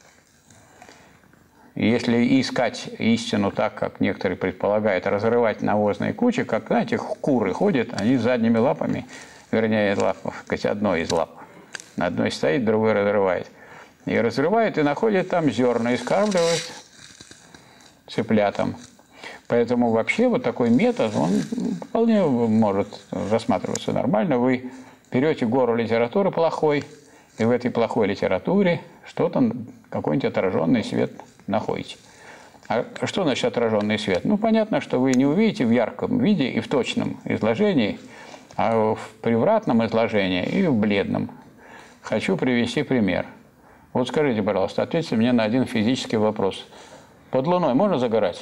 И если искать истину так, как некоторые предполагают, разрывать навозные кучи, как, знаете, куры ходят, они задними лапами, вернее, одной из лап. На одной стоит, другой разрывает. И разрывает, и находит там зерна, и скармливает цыплятам. Поэтому вообще вот такой метод, он вполне может рассматриваться нормально. Вы берете гору литературы плохой, и в этой плохой литературе что-то, какой-нибудь отраженный свет находите. А что значит отраженный свет? Ну, понятно, что вы не увидите в ярком виде и в точном изложении, а в превратном изложении и в бледном. Хочу привести пример. Вот скажите, пожалуйста, ответьте мне на один физический вопрос. Под Луной можно загорать?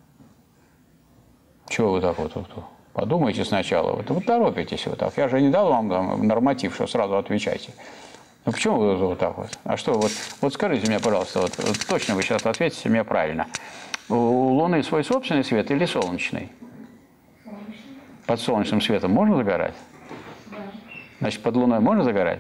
Чего вы так вот? Подумайте сначала. Вы торопитесь вот так. Я же не дал вам норматив, что сразу отвечайте. Ну почему вы вот так вот? А что, вот скажите мне, пожалуйста, вот точно вы сейчас ответите мне правильно. У Луны свой собственный свет или солнечный? Солнечный. Под солнечным светом можно загорать? Да. Значит, под Луной можно загорать?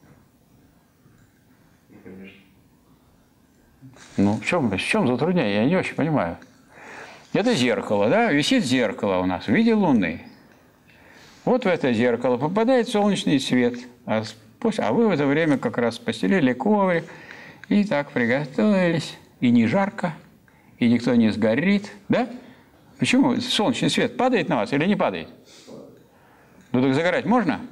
Конечно. Ну, в чем затруднение? Я не очень понимаю. Это зеркало, да? Висит зеркало у нас в виде Луны. Вот в это зеркало попадает солнечный свет. А вы в это время как раз постелили коврик и так приготовились. И не жарко, и никто не сгорит, да? Почему? Солнечный свет падает на вас или не падает? Ну так загорать можно?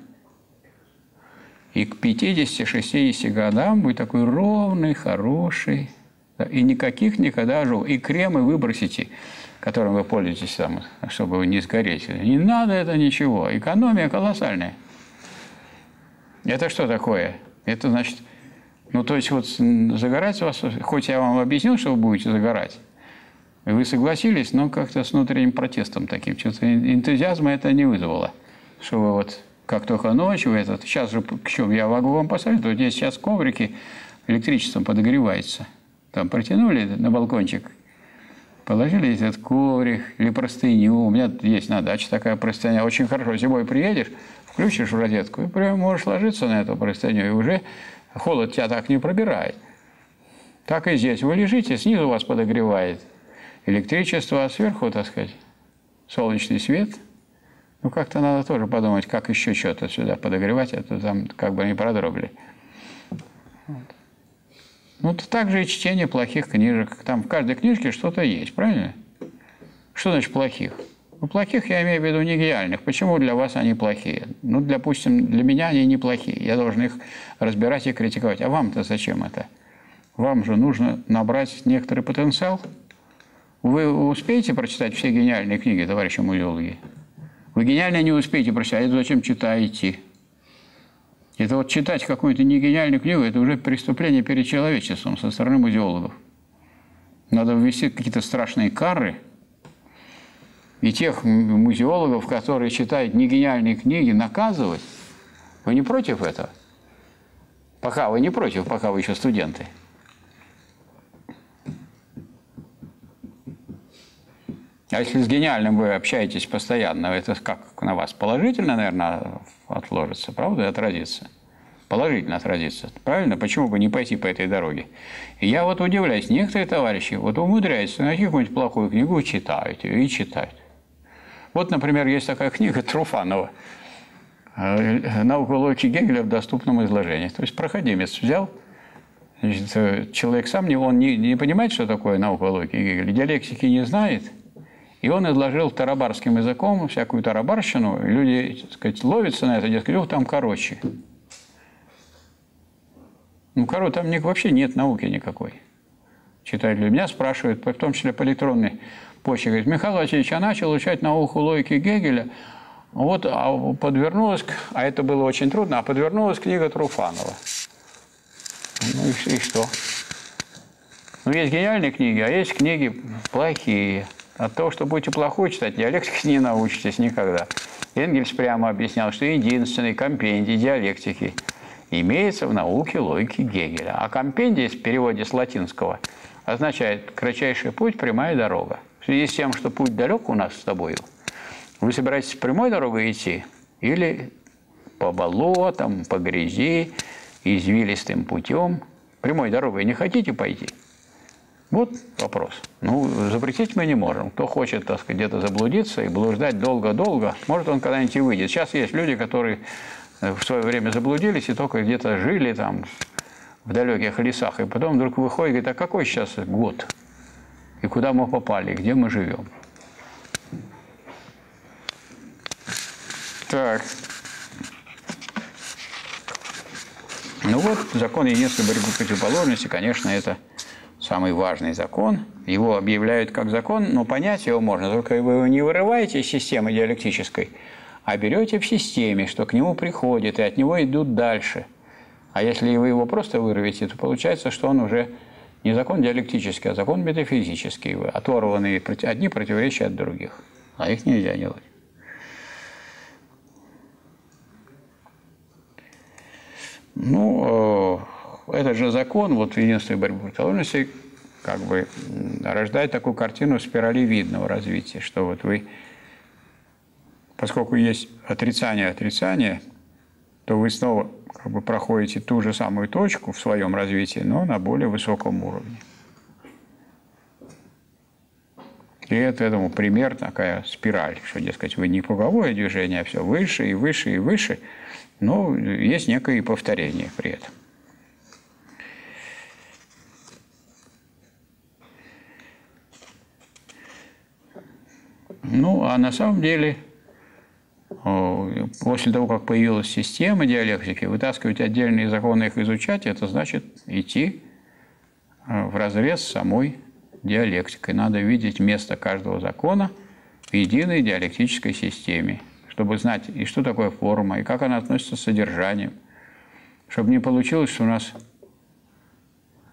И к 50-60 годам будет такой ровный, хороший, да, и никаких никогда ожогов. И кремы выбросите, которым вы пользуетесь, там, чтобы не сгореть. Не надо это ничего. Экономия колоссальная. Это что такое? Это значит, Ну, то есть, вот загорать вас, хоть я вам объяснил, что вы будете загорать, вы согласились, но как-то с внутренним протестом таким. Что-то энтузиазма это не вызвало. Что вы вот, как только ночью, сейчас же, к чему я могу вам посоветовать, здесь сейчас коврики электричеством подогревается. Там протянули на балкончик, положили этот коврик или простыню. У меня есть на даче такая простыня. Очень хорошо. Зимой приедешь, включишь в розетку, и прям можешь ложиться на эту простыню, и уже холод тебя так не пробирает. Так и здесь. Вы лежите, снизу вас подогревает электричество, а сверху, так сказать, солнечный свет. Ну, как-то надо тоже подумать, как еще что-то сюда подогревать, а то там как бы не продрогли. Вот. Ну, так же и чтение плохих книжек. Там в каждой книжке что-то есть, правильно? Что значит плохих? Ну, плохих я имею в виду не гениальных. Почему для вас они плохие? Ну, допустим, для меня они неплохие. Я должен их разбирать и критиковать. А вам-то зачем это? Вам же нужно набрать некоторый потенциал. Вы успеете прочитать все гениальные книги, товарищи музеологи? Вы гениально не успеете прочитать. Это зачем читаете? Это вот читать какую-то негениальную книгу, это уже преступление перед человечеством со стороны музеологов. Надо ввести какие-то страшные кары. И тех музеологов, которые читают негениальные книги, наказывать. Вы не против этого? Пока вы не против, пока вы еще студенты. А если с гениальным вы общаетесь постоянно, это как на вас положительно, наверное, отложится, правда, и отразится? Положительно отразится. Правильно? Почему бы не пойти по этой дороге? И я вот удивляюсь, некоторые товарищи вот умудряются на какую-нибудь плохую книгу, читают ее и читают. Вот, например, есть такая книга Труфанова «Наука логики Гегеля в доступном изложении». То есть проходимец взял, значит, человек сам он не понимает, что такое наука логики Гегеля, диалектики не знает. И он изложил тарабарским языком всякую тарабарщину, и люди, так сказать, ловятся на это, дескать, там короче. Ну, короче, там вообще нет науки никакой. Читатели меня спрашивают, в том числе по электронной почте, говорит, Михаил Васильевич, я начал изучать науку логики Гегеля, вот, подвернулась, а это было очень трудно, а подвернулась книга Труфанова. Ну и что? Ну, есть гениальные книги, а есть книги плохие. От того, что будете плохой читать, диалектики не научитесь никогда. Энгельс прямо объяснял, что единственный компендий диалектики имеется в науке логики Гегеля. А компендий в переводе с латинского означает «кратчайший путь, прямая дорога». В связи с тем, что путь далек у нас с тобой, вы собираетесь прямой дорогой идти или по болотам, по грязи, извилистым путем? Прямой дорогой не хотите пойти? Вот вопрос. Ну, запретить мы не можем. Кто хочет, так сказать, где-то заблудиться и блуждать долго-долго, может, он когда-нибудь и выйдет. Сейчас есть люди, которые в свое время заблудились и только где-то жили там в далеких лесах, и потом вдруг выходит и говорит, а какой сейчас год? И куда мы попали, где мы живем? Так. Ну вот, закон единства борьбы противоположности, конечно, это самый важный закон. Его объявляют как закон, но понять его можно, только вы его не вырываете из системы диалектической, а берете в системе, что к нему приходит, и от него идут дальше. А если вы его просто вырвете, то получается, что он уже не закон диалектический, а закон метафизический. Оторванные одни противоречия от других. А их нельзя делать. Ну, этот же закон, вот единство и борьба противоположностей, как бы рождает такую картину спирали видного развития, что вот вы, поскольку есть отрицание, то вы снова как бы проходите ту же самую точку в своем развитии, но на более высоком уровне. И это этому пример, такая спираль, что, дескать, вы не круговое движение, а все выше и выше и выше, но есть некое повторение при этом. Ну, а на самом деле, после того, как появилась система диалектики, вытаскивать отдельные законы, их изучать, это значит идти вразрез с самой диалектикой. Надо видеть место каждого закона в единой диалектической системе, чтобы знать, и что такое форма, и как она относится с содержанием. Чтобы не получилось, что у нас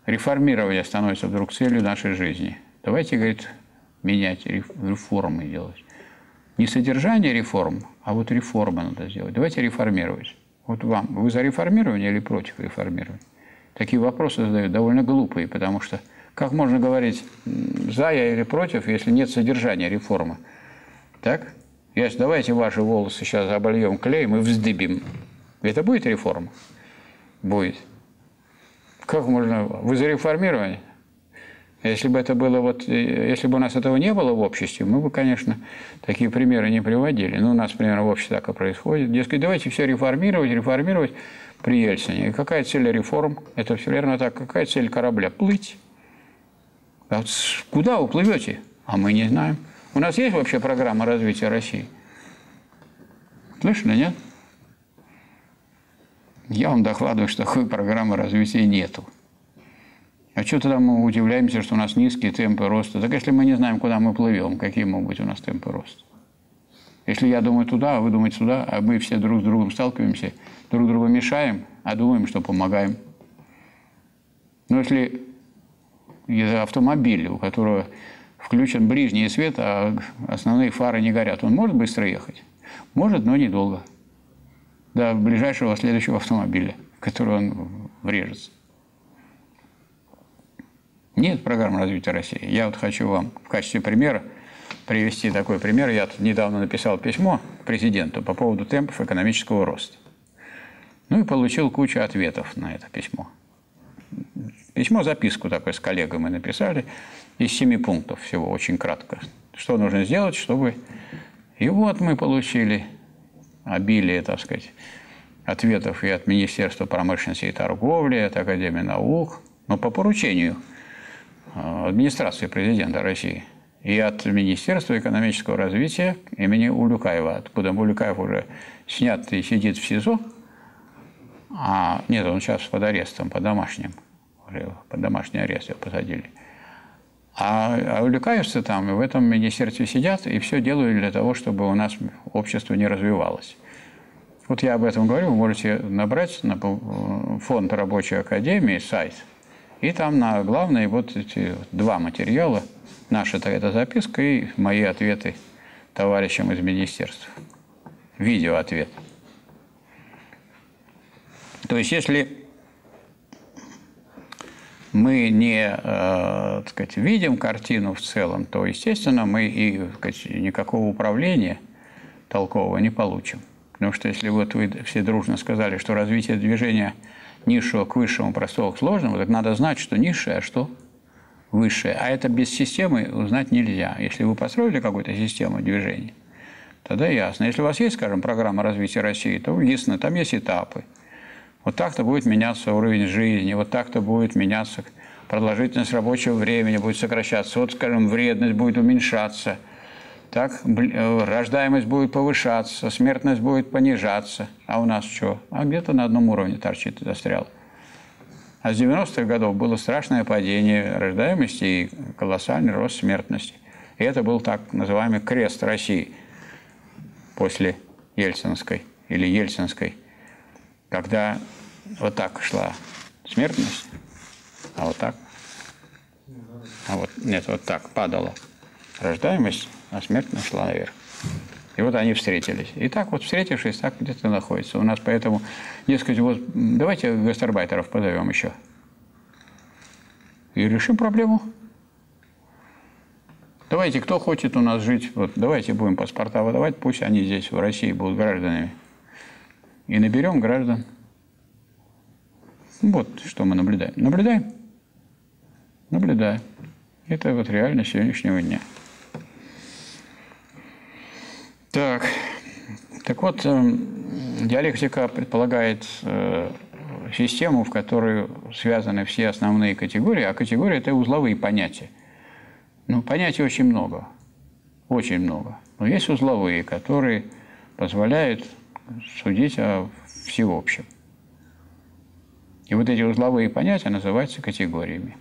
реформирование становится вдруг целью нашей жизни. Давайте, говорит, менять, реформы делать. Не содержание реформ, а вот реформы надо сделать. Давайте реформировать. Вот вам, вы за реформирование или против реформирования? Такие вопросы задают довольно глупые, потому что как можно говорить, за я или против, если нет содержания реформы? Так? Если давайте ваши волосы сейчас обольем клеем и вздыбим. Это будет реформа? Будет. Как можно? Вы за реформирование? Если бы это было если бы у нас этого не было в обществе, мы бы, конечно, такие примеры не приводили. Но у нас примерно в обществе так и происходит. Дескать, давайте все реформировать при Ельцине. И какая цель реформ? Это все верно так. Какая цель корабля? Плыть. А вот куда вы плывете? А мы не знаем. У нас есть вообще программа развития России? Слышали, нет? Я вам докладываю, что такой программы развития нету. А что тогда мы удивляемся, что у нас низкие темпы роста? Так если мы не знаем, куда мы плывем, какие могут быть у нас темпы роста? Если я думаю туда, а вы думаете сюда, а мы все друг с другом сталкиваемся, друг другу мешаем, а думаем, что помогаем. Но если автомобиль, у которого включен ближний свет, а основные фары не горят, он может быстро ехать? Может, но недолго. До ближайшего следующего автомобиля, в который он врежется. Нет программы развития России. Я вот хочу вам в качестве примера привести такой пример. Я тут недавно написал письмо президенту по поводу темпов экономического роста. Ну и получил кучу ответов на это письмо. Записку такой с коллегой мы написали из 7 пунктов всего, очень кратко. Что нужно сделать, чтобы... И вот мы получили обилие, так сказать, ответов и от Министерства промышленности и торговли, и от Академии наук, но по поручению администрации президента России и от Министерства экономического развития имени Улюкаева, откуда Улюкаев уже снят и сидит в СИЗО. Нет, он сейчас под арестом, под домашний арест его посадили. А улюкаевцы там в этом министерстве сидят и все делают для того, чтобы у нас общество не развивалось. Вот я об этом говорю, вы можете набрать на фонд рабочей академии сайт, и там на главные вот эти 2 материала, наша эта записка и мои ответы товарищам из министерства. Видеоответ. То есть, если мы не, так сказать, видим картину в целом, то, естественно, мы и, так сказать, никакого управления толкового не получим. Потому что если вот вы все дружно сказали, что развитие движения низшего к высшему, простого к сложному, так надо знать, что низшее, а что высшее. А это без системы узнать нельзя. Если вы построили какую-то систему движения, тогда ясно. Если у вас есть, скажем, программа развития России, то ясно, там есть этапы. Вот так-то будет меняться уровень жизни, вот так-то будет меняться продолжительность рабочего времени, будет сокращаться, вот, скажем, вредность будет уменьшаться, так, рождаемость будет повышаться, смертность будет понижаться. А у нас что? А где-то на одном уровне торчит и застрял. А с 90-х годов было страшное падение рождаемости и колоссальный рост смертности. И это был так называемый крест России после Ельцинской или Ельцинской, когда вот так шла смертность, а вот так, вот так падала рождаемость, а смертность шла наверх. И вот они встретились. И так вот, встретившись, так где-то находится. У нас поэтому, дескать, вот давайте гастарбайтеров позовем еще. И решим проблему. Давайте, кто хочет у нас жить, вот давайте будем паспорта выдавать, пусть они здесь, в России, будут гражданами. И наберем граждан. Вот что мы наблюдаем. Наблюдаем? Наблюдаем. Это вот реальность сегодняшнего дня. Так вот, диалектика предполагает систему, в которой связаны все основные категории, а категории – это узловые понятия. Ну, понятий очень много, очень много. Но есть узловые, которые позволяют судить о всеобщем. И вот эти узловые понятия называются категориями.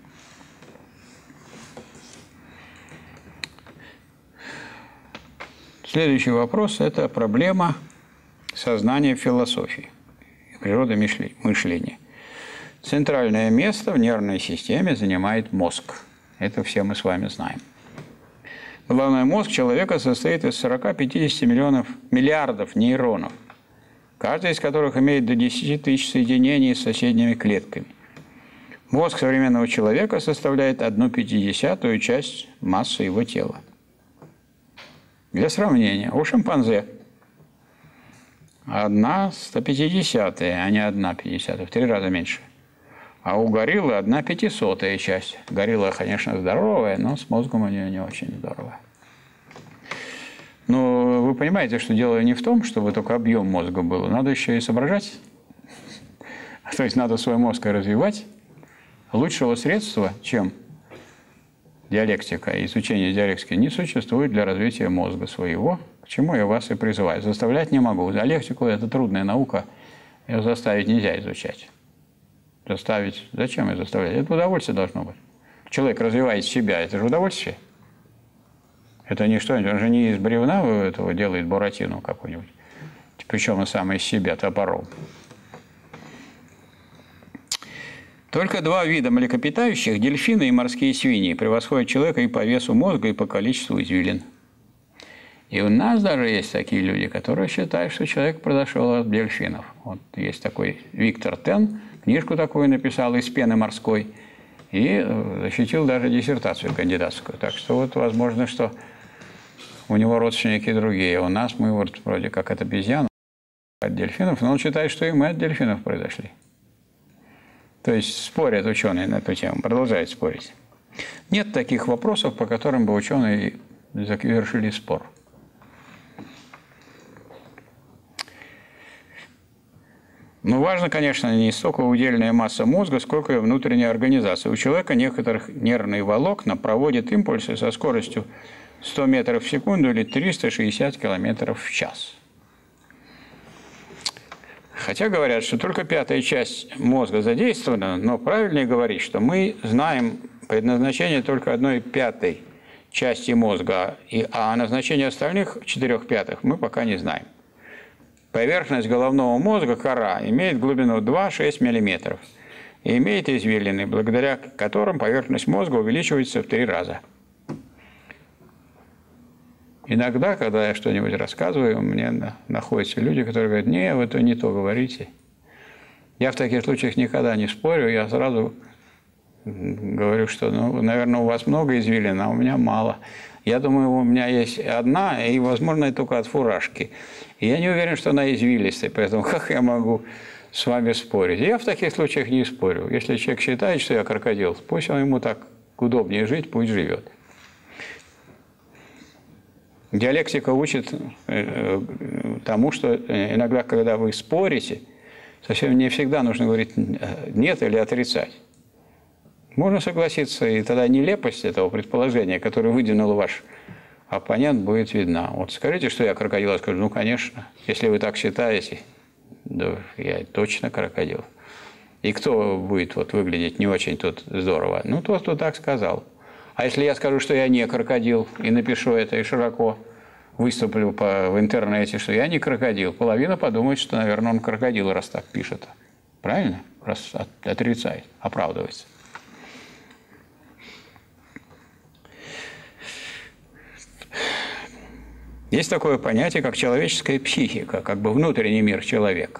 Следующий вопрос – это проблема сознания в философии, природы мышления. центральное место в нервной системе занимает мозг. Это все мы с вами знаем. Головной мозг человека состоит из 40-50 миллиардов нейронов, каждый из которых имеет до 10 тысяч соединений с соседними клетками. Мозг современного человека составляет 1/50 часть массы его тела. Для сравнения, у шимпанзе 1/150, а не 1/50, в 3 раза меньше. А у гориллы 1/500 часть. Горилла, конечно, здоровая, но с мозгом у нее не очень здорово. Но вы понимаете, что дело не в том, чтобы только объем мозга был. Надо еще и соображать. То есть надо свой мозг развивать. Лучшего средства, чем диалектика, изучение диалектики, не существует для развития мозга своего, к чему я вас и призываю. Заставлять не могу. Диалектику – это трудная наука, ее заставить нельзя изучать. Заставить? Зачем ее заставлять? Это удовольствие должно быть. Человек развивает себя, это же удовольствие. Это не что-нибудь, он же не из бревна этого делает буратино какую-нибудь. Причем и сам из себя топором. Только 2 вида млекопитающих, дельфины и морские свиньи, превосходят человека и по весу мозга, и по количеству извилин. И у нас даже есть такие люди, которые считают, что человек произошел от дельфинов. Вот есть такой Виктор Тен, книжку такую написал «Из пены морской», и защитил даже диссертацию кандидатскую. Так что вот возможно, что у него родственники другие. У нас мы вот вроде как от обезьян, от дельфинов, но он считает, что и мы от дельфинов произошли. То есть спорят ученые на эту тему, продолжают спорить. Нет таких вопросов, по которым бы ученые завершили спор. Но важно, конечно, не столько удельная масса мозга, сколько и внутренняя организация. У человека некоторых нервные волокна проводят импульсы со скоростью 100 метров в секунду или 360 километров в час. Хотя говорят, что только 5-я часть мозга задействована, но правильнее говорить, что мы знаем предназначение только 1/5 части мозга, а назначение остальных 4/5 мы пока не знаем. Поверхность головного мозга, кора, имеет глубину 2-6 мм и имеет извилины, благодаря которым поверхность мозга увеличивается в 3 раза. Иногда, когда я что-нибудь рассказываю, мне находятся люди, которые говорят: «Не, вы то не то говорите». Я в таких случаях никогда не спорю, я сразу говорю, что, ну, наверное, у вас много извилин, а у меня мало. Я думаю, у меня есть одна, и, возможно, только от фуражки. И я не уверен, что она извилистая, поэтому как я могу с вами спорить? Я в таких случаях не спорю. Если человек считает, что я крокодил, пусть он ему так удобнее жить, пусть живет. Диалектика учит тому, что иногда, когда вы спорите, совсем не всегда нужно говорить «нет» или отрицать. Можно согласиться, и тогда нелепость этого предположения, которое выдвинул ваш оппонент, будет видна. Вот скажите, что я крокодил, я скажу: ну, конечно, если вы так считаете, да, я точно крокодил. И кто будет вот выглядеть не очень тут здорово? Ну, тот, кто так сказал. А если я скажу, что я не крокодил, и напишу это, и широко выступлю в интернете, что я не крокодил, половина подумает, что, наверное, он крокодил, раз так пишет. Правильно? Раз отрицает, оправдывается. Есть такое понятие, как человеческая психика, как бы внутренний мир человека.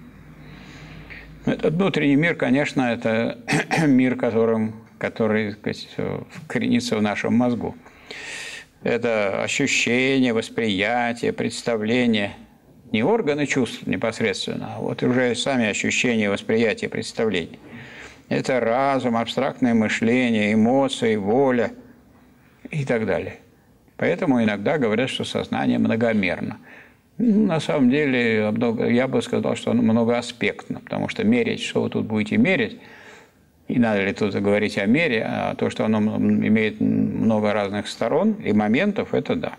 Этот внутренний мир, конечно, это мир, который, так сказать, коренится в нашем мозгу. Это ощущение, восприятие, представление. Не органы чувств непосредственно, а вот уже сами ощущения, восприятие, представление. Это разум, абстрактное мышление, эмоции, воля и так далее. Поэтому иногда говорят, что сознание многомерно. На самом деле, я бы сказал, что оно многоаспектно, потому что мерить, что вы тут будете мерить, и надо ли тут говорить о мере, а то, что оно имеет много разных сторон и моментов, это да.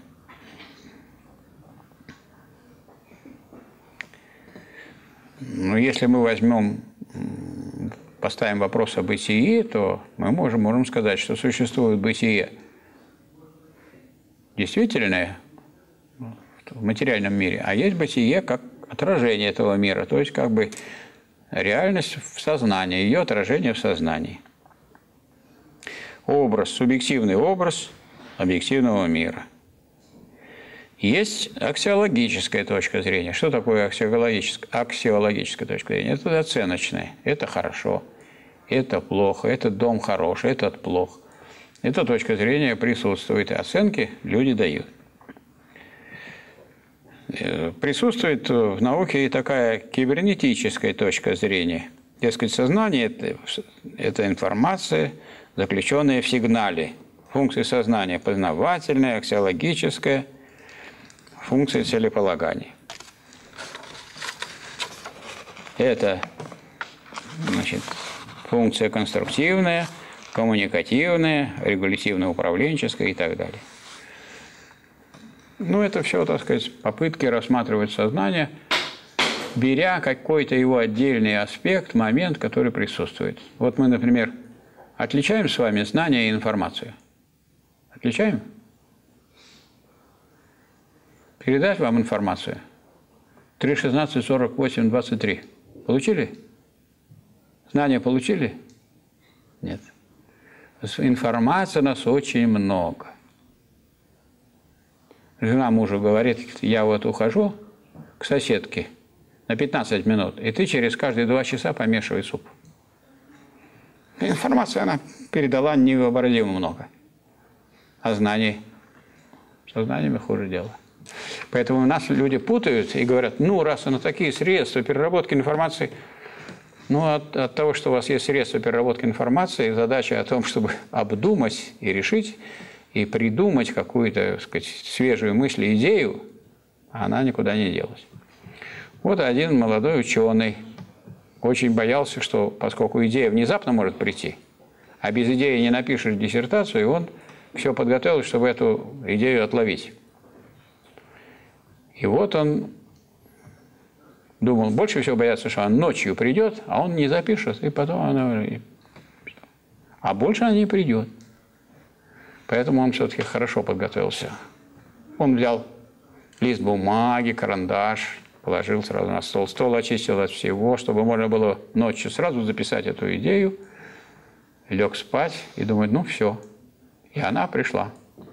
Но если мы поставим вопрос о бытии, то мы можем сказать, что существует бытие действительное в материальном мире, а есть бытие как отражение этого мира, то есть как бы реальность в сознании, ее отражение в сознании. Образ, субъективный образ объективного мира. Есть аксиологическая точка зрения. Что такое аксиологическая точка зрения? Это оценочная. Это хорошо, это плохо, этот дом хороший, этот плох. Эта точка зрения присутствует, и оценки люди дают. Присутствует в науке и такая кибернетическая точка зрения. Дескать, сознание – это информация, заключенная в сигнале. Функции сознания – познавательная, аксиологическая, функция целеполагания. Это, значит, функция конструктивная, коммуникативная, регулятивно-управленческая и так далее. Ну, это все, так сказать, попытки рассматривать сознание, беря какой-то его отдельный аспект, момент, который присутствует. Вот мы, например, отличаем с вами знание и информацию. Отличаем? Передать вам информацию. 3, 16, 48, 23. Получили? Знания получили? Нет. Информации у нас очень много. Жена мужу говорит, я вот ухожу к соседке на 15 минут, и ты через каждые 2 часа помешивай суп. Информации она передала невообразимо много. А знаний? Со знаниями хуже дело. Поэтому у нас люди путают и говорят, ну, раз на такие средства переработки информации, ну, от того, что у вас есть средства переработки информации, задача о том, чтобы обдумать и решить, и придумать какую-то, так сказать, свежую мысль и идею, она никуда не делась. Вот один молодой ученый очень боялся, что поскольку идея внезапно может прийти, а без идеи не напишешь диссертацию, и он все подготовил, чтобы эту идею отловить. И вот он думал, больше всего боятся, что он ночью придет, а он не запишет, и потом она... А больше она не придет. Поэтому он все-таки хорошо подготовился. Он взял лист бумаги, карандаш, положил сразу на стол. Стол очистил от всего, чтобы можно было ночью сразу записать эту идею. Лег спать и думает, ну все. И она пришла.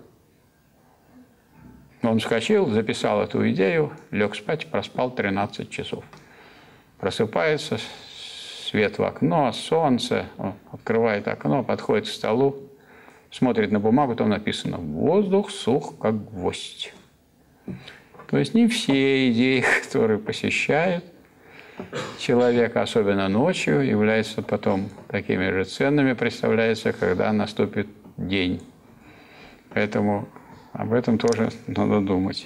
Он вскочил, записал эту идею, лег спать, проспал 13 часов. Просыпается, свет в окно, солнце, он открывает окно, подходит к столу, смотрит на бумагу, там написано «Воздух сух, как гвоздь». То есть не все идеи, которые посещают человека, особенно ночью, являются потом такими же ценными, представляется, когда наступит день. Поэтому об этом тоже надо думать.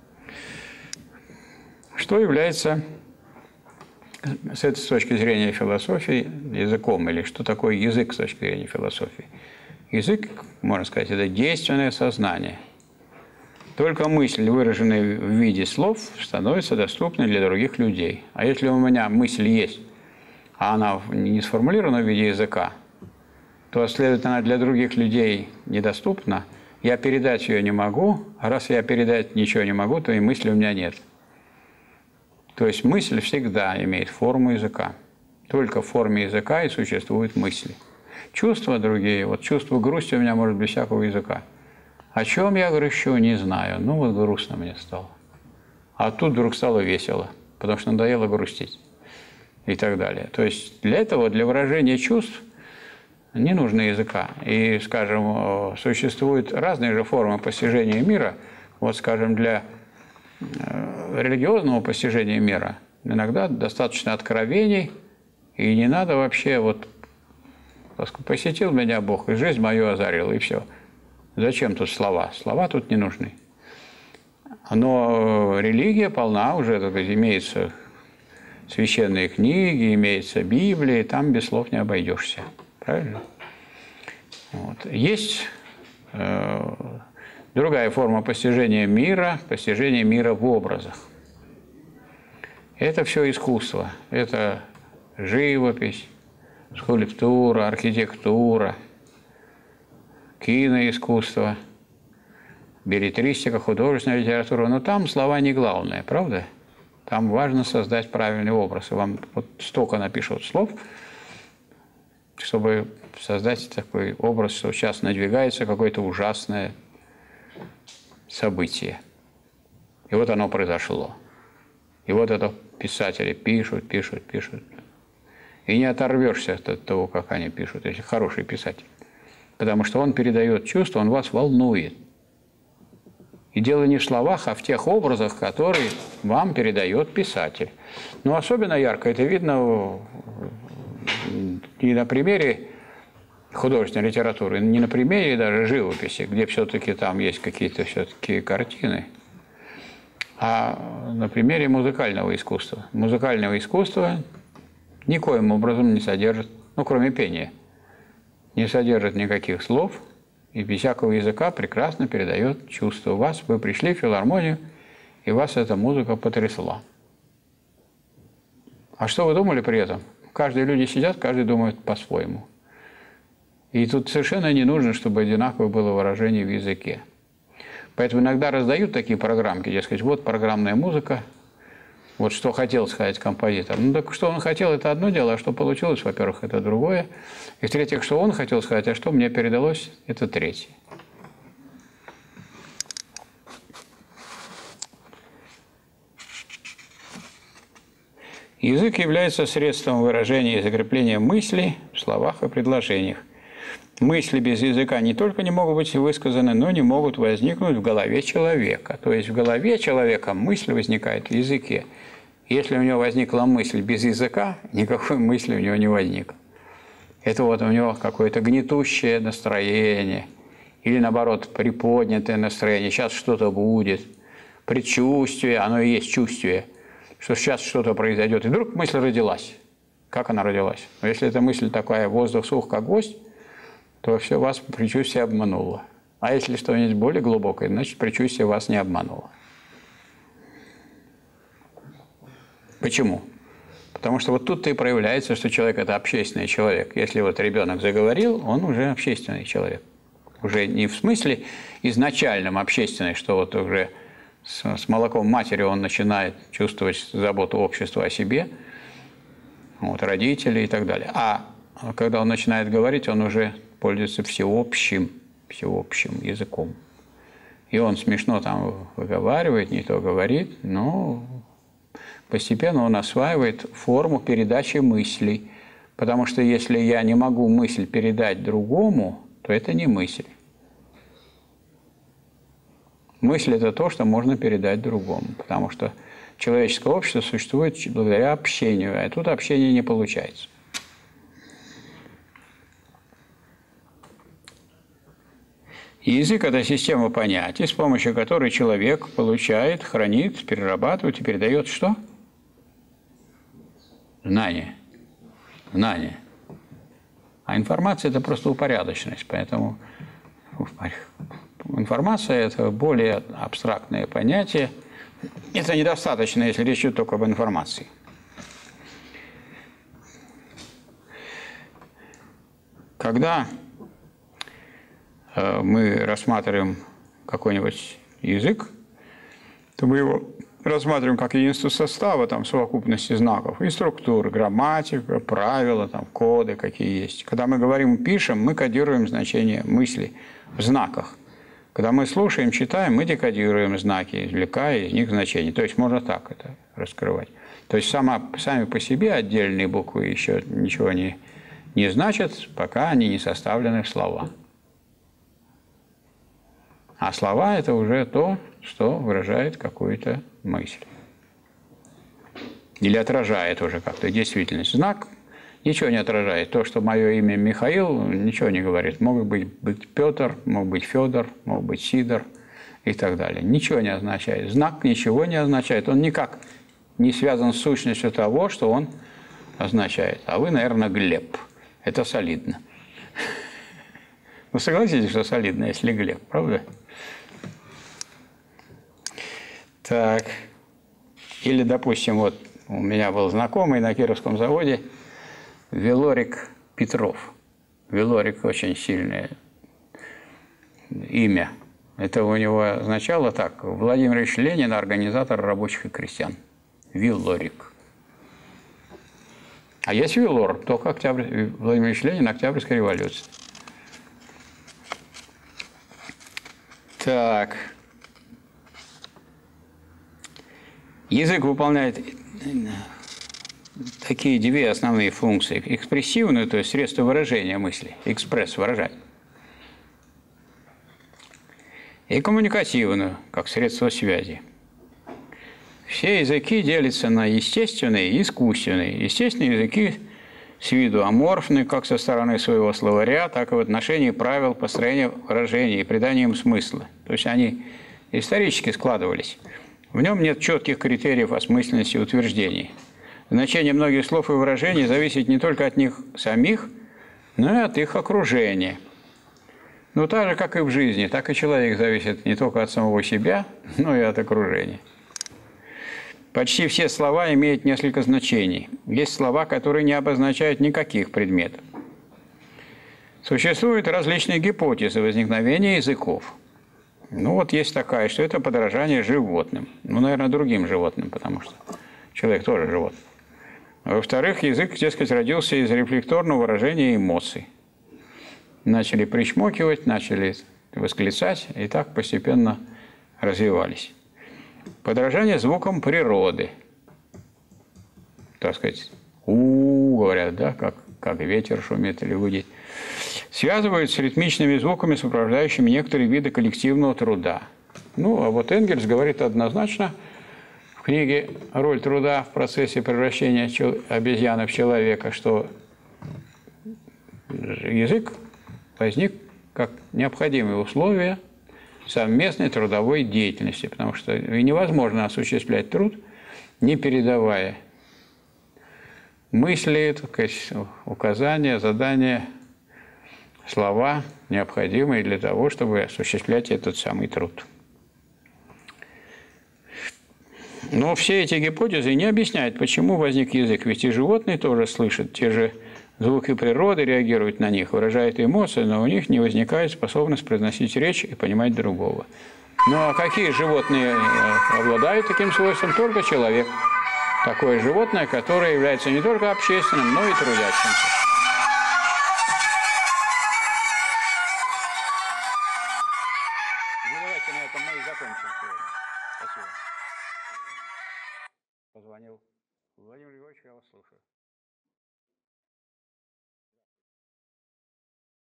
Что является, с этой точки зрения философии, языком, или что такое язык с точки зрения философии? Язык, можно сказать, это действенное сознание. Только мысль, выраженная в виде слов, становится доступной для других людей. А если у меня мысль есть, а она не сформулирована в виде языка, то, следовательно, для других людей недоступна, я передать ее не могу, а раз я передать ничего не могу, то и мысли у меня нет. То есть мысль всегда имеет форму языка. Только в форме языка и существуют мысли. Чувства другие, вот чувство грусти у меня может без всякого языка. О чем я грущу, не знаю. Ну вот грустно мне стало. А тут вдруг стало весело, потому что надоело грустить. И так далее. То есть для этого, для выражения чувств, не нужно языка. И, скажем, существуют разные же формы постижения мира. Вот, скажем, для религиозного постижения мира иногда достаточно откровений, и не надо вообще вот посетил меня Бог, и жизнь мою озарил, и все. Зачем тут слова? Слова тут не нужны. Но религия полна уже, так сказать, имеются священные книги, имеется Библия, и там без слов не обойдешься. Правильно? Вот. Есть другая форма постижения мира в образах. Это все искусство. Это живопись, скульптура, архитектура, киноискусство, беллетристика, художественная литература. Но там слова не главное, правда? Там важно создать правильный образ. И вам вот столько напишут слов, чтобы создать такой образ, что сейчас надвигается какое-то ужасное событие. И вот оно произошло. И вот это писатели пишут, пишут, пишут. И не оторвешься от того, как они пишут, если хороший писатель. Потому что он передает чувства, он вас волнует. И дело не в словах, а в тех образах, которые вам передает писатель. Но особенно ярко это видно и на примере художественной литературы, не на примере даже живописи, где все-таки там есть какие-то все-таки картины, а на примере музыкального искусства. Музыкального искусства никоим образом не содержит, ну, кроме пения, не содержит никаких слов, и без всякого языка прекрасно передает чувство вас. Вы пришли в филармонию, и вас эта музыка потрясла. А что вы думали при этом? Каждые люди сидят, каждый думает по-своему. И тут совершенно не нужно, чтобы одинаково было выражение в языке. Поэтому иногда раздают такие программки, дескать, вот программная музыка, вот что хотел сказать композитор. Ну так что он хотел, это одно дело, а что получилось, во-первых, это другое. И в-третьих, что он хотел сказать, а что мне передалось, это третье. Язык является средством выражения и закрепления мыслей в словах и предложениях. Мысли без языка не только не могут быть высказаны, но не могут возникнуть в голове человека. То есть в голове человека мысль возникает в языке. Если у него возникла мысль без языка, никакой мысли у него не возникло. Это вот у него какое-то гнетущее настроение или, наоборот, приподнятое настроение. Сейчас что-то будет. Предчувствие, оно и есть чувствие, что сейчас что-то произойдет. И вдруг мысль родилась. Как она родилась? Но если эта мысль такая, воздух сух, как гвоздь, то все вас предчувствие обмануло. А если что-нибудь более глубокое, значит, предчувствие вас не обмануло. Почему? Потому что вот тут-то и проявляется, что человек – это общественный человек. Если вот ребенок заговорил, он уже общественный человек. Уже не в смысле изначальном общественный, что вот уже с молоком матери он начинает чувствовать заботу общества о себе, вот, родители и так далее. А когда он начинает говорить, он уже пользуется всеобщим языком. И он смешно там выговаривает, не то говорит, но постепенно он осваивает форму передачи мыслей. Потому что если я не могу мысль передать другому, то это не мысль. Мысль – это то, что можно передать другому. Потому что человеческое общество существует благодаря общению, а тут общение не получается. Язык – это система понятий, с помощью которой человек получает, хранит, перерабатывает и передает что? Знание. Знание. А информация – это просто упорядоченность, поэтому информация – это более абстрактное понятие. Это недостаточно, если речь идет только об информации. Когда мы рассматриваем какой-нибудь язык, то мы его рассматриваем как единство состава, там, совокупности знаков и структур, грамматика, правила, там, коды какие есть. Когда мы говорим «пишем», мы кодируем значение мысли в знаках. Когда мы слушаем, читаем, мы декодируем знаки, извлекая из них значения. То есть можно так это раскрывать. То есть сами по себе отдельные буквы еще ничего не значат, пока они не составлены в слова. А слова – это уже то, что выражает какую-то мысль. Или отражает уже как-то действительность. Знак ничего не отражает. То, что мое имя Михаил, ничего не говорит. Мог быть Петр, мог быть Федор, мог быть Сидор и так далее. Ничего не означает. Знак ничего не означает. Он никак не связан с сущностью того, что он означает. А вы, наверное, Глеб. Это солидно. Вы согласитесь, что солидно, если Глеб, правда? Так. Или, допустим, вот у меня был знакомый на Кировском заводе Велорик Петров. Велорик очень сильное имя. Это у него означало так: Владимир Ильич Ленин, организатор рабочих и крестьян. Виллорик. А есть Виллор, только Владимир Ильич Ленин, Октябрьская революция. Так. Язык выполняет такие две основные функции. Экспрессивную, то есть средство выражения мысли, экспресс, выражать. И коммуникативную, как средство связи. Все языки делятся на естественные и искусственные. Естественные языки с виду аморфны, как со стороны своего словаря, так и в отношении правил построения выражений и придания им смысла. То есть они исторически складывались. В нем нет четких критериев осмысленности утверждений. Значение многих слов и выражений зависит не только от них самих, но и от их окружения. Но так же, как и в жизни, так и человек зависит не только от самого себя, но и от окружения. Почти все слова имеют несколько значений. Есть слова, которые не обозначают никаких предметов. Существуют различные гипотезы возникновения языков. Ну вот есть такая, что это подражание животным. Ну, наверное, другим животным, потому что человек тоже животное. Во-вторых, язык, дескать, родился из рефлекторного выражения эмоций. Начали причмокивать, начали восклицать, и так постепенно развивались. Подражание звукам природы. Так сказать, говорят, да, как ветер шумит или гудит. Связывают с ритмичными звуками, сопровождающими некоторые виды коллективного труда. Ну, а вот Энгельс говорит однозначно в книге «Роль труда в процессе превращения обезьяны в человека», что язык возник как необходимое условие совместной трудовой деятельности, потому что невозможно осуществлять труд, не передавая мысли, так сказать, указания, задания, слова, необходимые для того, чтобы осуществлять этот самый труд. Но все эти гипотезы не объясняют, почему возник язык, ведь и животные тоже слышат те же звуки природы, реагируют на них, выражают эмоции, но у них не возникает способность произносить речь и понимать другого. Ну а какие животные обладают таким свойством? Только человек. Такое животное, которое является не только общественным, но и трудящимся. Ну давайте на этом мы и закончим сегодня. Спасибо. Позвонил Владимир Григорьевич, я вас слушаю.